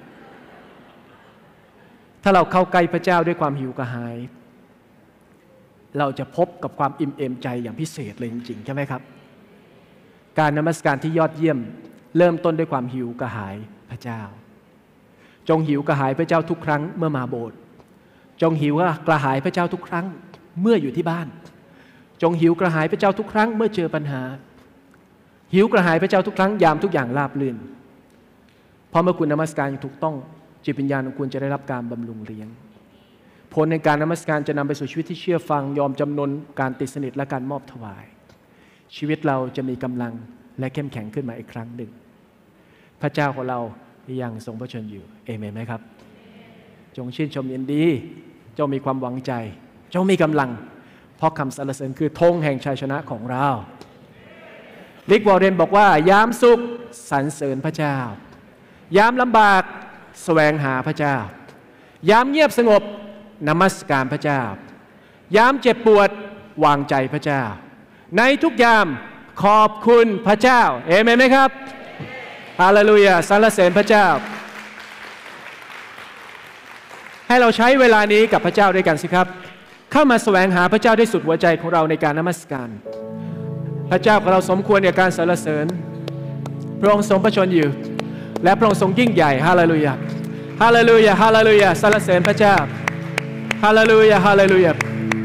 ถ้าเราเข้าใกล้พระเจ้าด้วยความหิวกระหายเราจะพบกับความอิ่มเอมใจอย่างพิเศษเลยจริงๆใช่ไหมครับการนมัสการที่ยอดเยี่ยมเริ่มต้นด้วยความหิวกระหายพระเจ้าจงหิวกระหายพระเจ้าทุกครั้งเมื่อมาโบสถ์จงหิวกระหายพระเจ้าทุกครั้งเมื่ออยู่ที่บ้านจงหิวกระหายพระเจ้าทุกครั้งเมื่อเจอปัญหาหิวกระหายพระเจ้าทุกครั้งยามทุกอย่างราบรื่นเพราะเมื่อคุณนมัสการอย่างถูกต้องจิตวิญญาณของคุณจะได้รับการบำรุงเลี้ยงผลในการนมัสการจะนำไปสู่ชีวิตที่เชื่อฟังยอมจำนนการติดสนิทและการมอบถวายชีวิตเราจะมีกำลังและเข้มแข็งขึ้นมาอีกครั้งหนึ่งพระเจ้าของเรายังทรงพระชนอยู่เอเมนไหมครับจงชื่นชมยินดีจงมีความหวังใจจงมีกำลังเพราะคำสรรเสริญคือธงแห่งชัยชนะของเราริกวอร์เรนบอกว่ายามสุขสรรเสริญพระเจ้ายามลำบากแสวงหาพระเจ้ายามเงียบสงบนมัสการพระเจ้ายามเจ็บปวดวางใจพระเจ้าในทุกยามขอบคุณพระเจ้าเอเมนไหมครับฮาเลลูยาสรรเสริญพระเจ้าให้เราใช้เวลานี้กับพระเจ้าด้วยกันสิครับเข้ามาแสวงหาพระเจ้าด้วยสุดหัวใจของเราในการนมัสการพระเจ้าของเราสมควรแก่การสรรเสริญพระองค์ทรงพระชนอยู่และพระองค์ทรงยิ่งใหญ่ฮาเลลูยาฮาเลลูยาฮาเลลูยาสรรเสริญพระเจ้าฮาเลลูยาฮาเลลูยา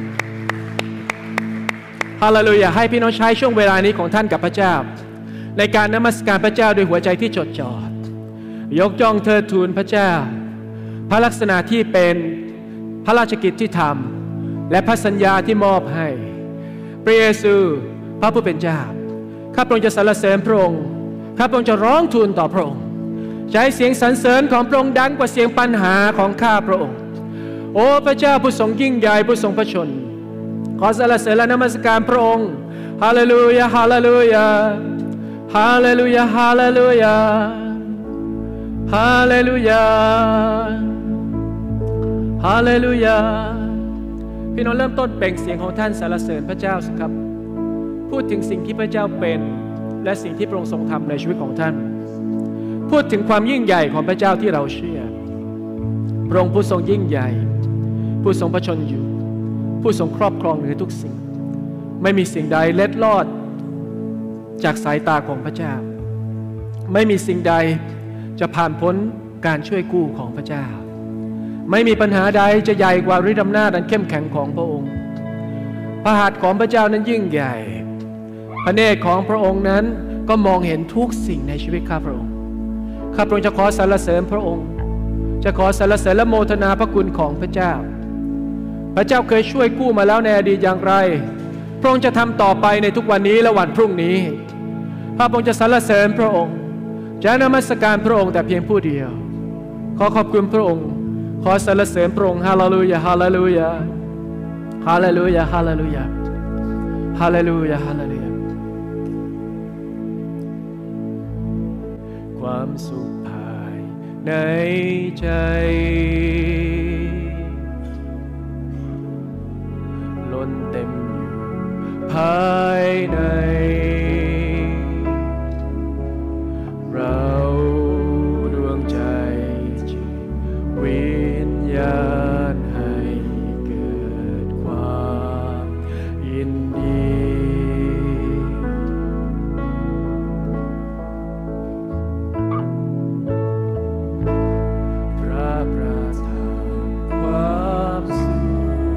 ฮาเลลูยาให้พี่น้องใช้ช่วงเวลานี้ของท่านกับพระเจ้าในการนมัสการพระเจ้าด้วยหัวใจที่จดจ่อยกย่องเทิดทูนพระเจ้าพระลักษณะที่เป็นพระราชกิจที่ทำและพระสัญญาที่มอบให้พระเยซูพระผู้เป็นเจ้าข้าพระองค์จะสรรเสริญพระองค์ข้าพระองค์จะร้องทูลต่อพระองค์ใช้เสียงสรรเสริญของพระองค์ดังกว่าเสียงปัญหาของข้าพระองค์โอ้พระเจ้าผู้ทรงยิ่งใหญ่ผู้ทรงพระชนขอสรรเสริญและนมัสการพระองค์ฮาเลลูยาฮาเลลูยาฮาเลลูยาฮาเลลูยาฮาเลลูยาฮาเลลูยาพี่น้องเริ่มต้นเปล่งเสียงของท่านสรรเสริญพระเจ้าสิครับพูดถึงสิ่งที่พระเจ้าเป็นและสิ่งที่พระองค์ทรงทำในชีวิตของท่านพูดถึงความยิ่งใหญ่ของพระเจ้าที่เราเชื่อพระองค์ผู้ทรงยิ่งใหญ่ผู้ทรงพระชนอยู่ผู้ทรงครอบครองเหนือทุกสิ่งไม่มีสิ่งใดเล็ดลอดจากสายตาของพระเจ้าไม่มีสิ่งใดจะผ่านพ้นการช่วยกู้ของพระเจ้าไม่มีปัญหาใดจะใหญ่กว่าฤทธิ์อำนาจอันเข้มแข็งของพระองค์พระหัตถ์ของพระเจ้านั้นยิ่งใหญ่พระเนตรของพระองค์นั้นก็มองเห็นทุกสิ่งในชีวิตข้าพระองค์ข้าพระองค์จะขอสรรเสริญพระองค์จะขอสรรเสริญและโมทนาพระคุณของพระเจ้าพระเจ้าเคยช่วยกู้มาแล้วในอดีตอย่างไรพระองค์จะทำต่อไปในทุกวันนี้และวันพรุ่งนี้ข้าพระองค์จะสรรเสริญพระองค์จะนมัสการพระองค์แต่เพียงผู้เดียวขอขอบคุณพระองค์ขอสรรเสริญพระองค์ฮาเลลูยาฮาเลลูยาฮาเลลูยาฮาเลลูยาฮาเลลูยาฮาเลลูยาความสุขภายในใจล้นเต็มอยู่ภายในเราดวงใจจิตวิญญาณให้เกิดความยินดีพระประทานความสุข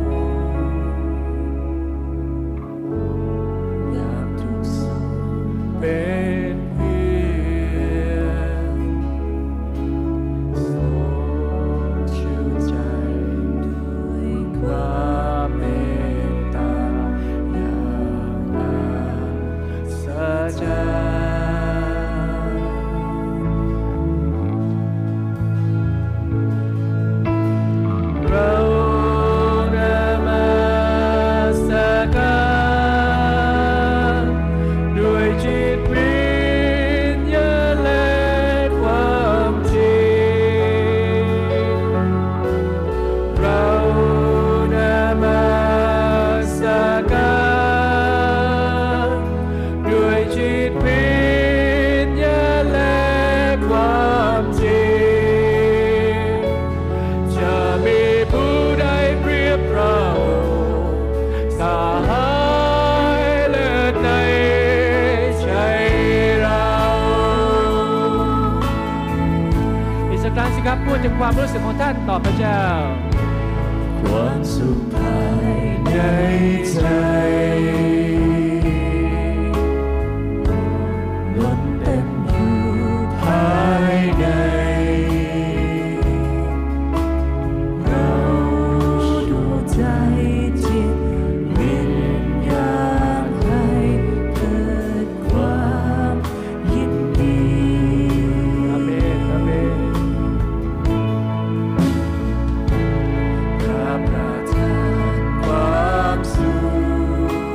ยามทุกสุขเป็นเพียงทรงชื่นใจด้วยความเมตตาอย่างอัศจรรย์เรานมัสการด้วยจิตวิญญาณและความจริงเรานมัสการด้วยจิตวิญญาณและความจริงจะมีผู้ใดเปรียบเราสหายเลิศในใจเราอีกสักครั้งสิครับพูดถึงความรู้สึกของท่านต่อพระเจ้าความสุขภายในใจล้นเต็มอยู่ภายในเราดูใจจิตวิญญาณให้เกิดความยินดีอาเมนอาเมนพระประทานความสุข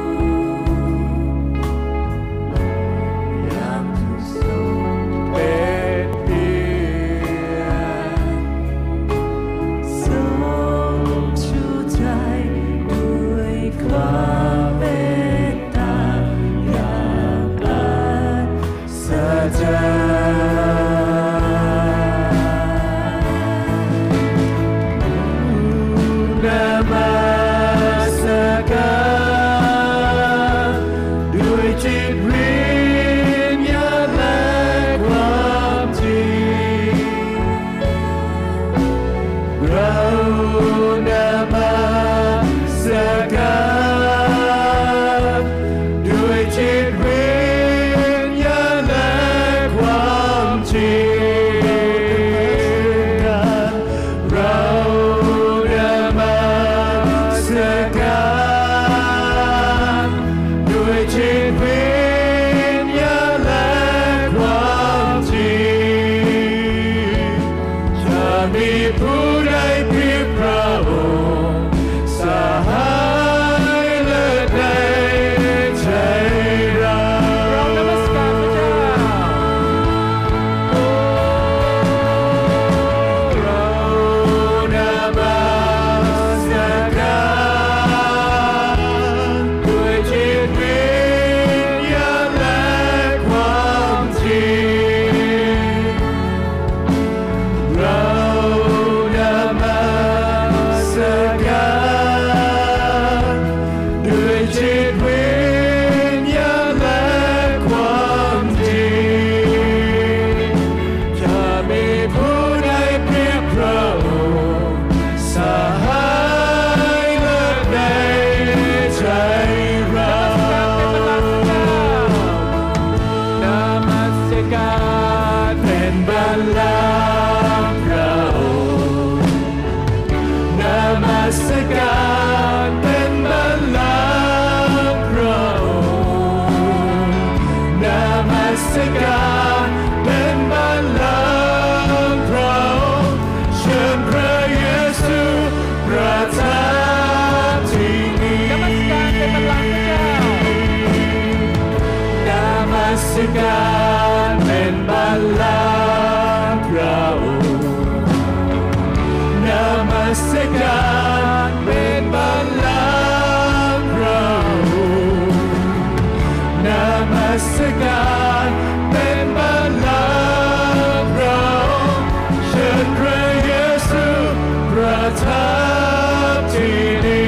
การเป็นบัลลังก์พระองค์นมัสการเป็นบัลลังก์พระองค์นมัสการเป็นบัลลังก์พระองค์เชิญพระเยซูประทับที่นี่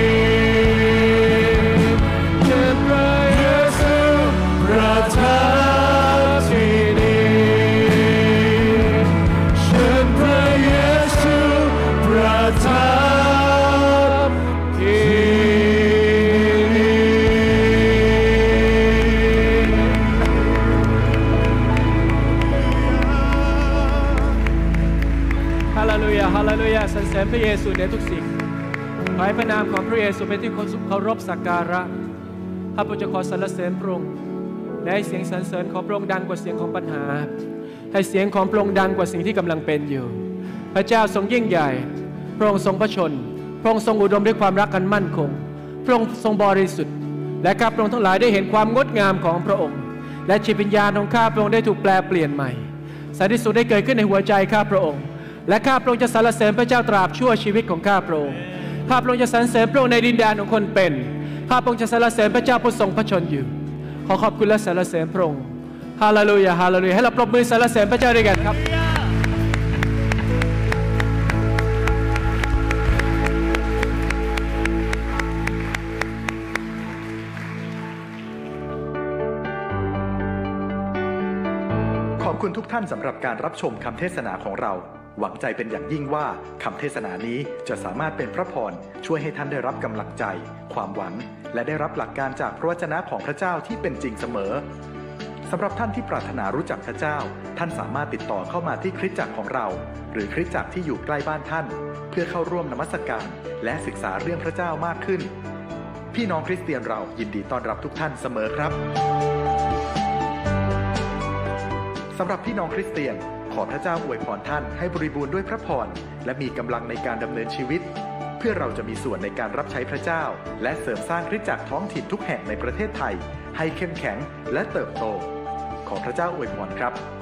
เชิญพระเยซูประทับที่นี่เชิญพระเยซูประทับที่นี่ฮาเลลูยาฮาเลลูยาสรรเสริญพระเยซูในทุกสิ่งขอให้พระนามของพระเยซูเป็นที่เคารพสักการะข้าพเจ้าขอสรรเสริญพระองค์และให้เสียงสรรเสริญของพระองค์ดังกว่าเสียงของปัญหาให้เสียงของพระองค์ดังกว่าสิ่งที่กำลังเป็นอยู่พระเจ้าทรงยิ่งใหญ่พระองค์ทรงพระชนพระองค์ทรงอุดมด้วยความรักอันมั่นคงพระองค์ทรงบริสุทธิ์และข้าพระองค์ทั้งหลายได้เห็นความงดงามของพระองค์และจิตวิญญาณของข้าพระองค์ได้ถูกแปลเปลี่ยนใหม่สันติสุขได้เกิดขึ้นในหัวใจข้าพระองค์และข้าพระองค์จะสรรเสริญพระเจ้าตราบชั่วชีวิตของข้าพระองค์ข้าพระองค์จะสรรเสริญพระองค์ในดินแดนของคนเป็นข้าพระองค์จะสรรเสริญพระเจ้าผู้ทรงพระชนอยู่ขอขอบคุณและสรรเสริญพระองค์ฮาเลลูยาฮาเลลูยาให้เราปรบมือสรรเสริญพระเจ้าด้วยกันครับขอบคุณทุกท่านสำหรับการรับชมคำเทศนาของเราหวังใจเป็นอย่างยิ่งว่าคำเทศนานี้จะสามารถเป็นพระพรช่วยให้ท่านได้รับกำลังใจความหวังและได้รับหลักการจากพระวจนะของพระเจ้าที่เป็นจริงเสมอสำหรับท่านที่ปรารถนารู้จักพระเจ้าท่านสามารถติดต่อเข้ามาที่คริสตจักรของเราหรือคริสตจักรที่อยู่ใกล้บ้านท่านเพื่อเข้าร่วมนมัสการและศึกษาเรื่องพระเจ้ามากขึ้นพี่น้องคริสเตียนเรายินดีต้อนรับทุกท่านเสมอครับสำหรับพี่น้องคริสเตียนขอพระเจ้าอวยพรท่านให้บริบูรณ์ด้วยพระพรและมีกำลังในการดำเนินชีวิตเพื่อเราจะมีส่วนในการรับใช้พระเจ้าและเสริมสร้างคริสตจักรท้องถิ่นทุกแห่งในประเทศไทยให้เข้มแข็งและเติบโตขอพระเจ้าอวยพรครับ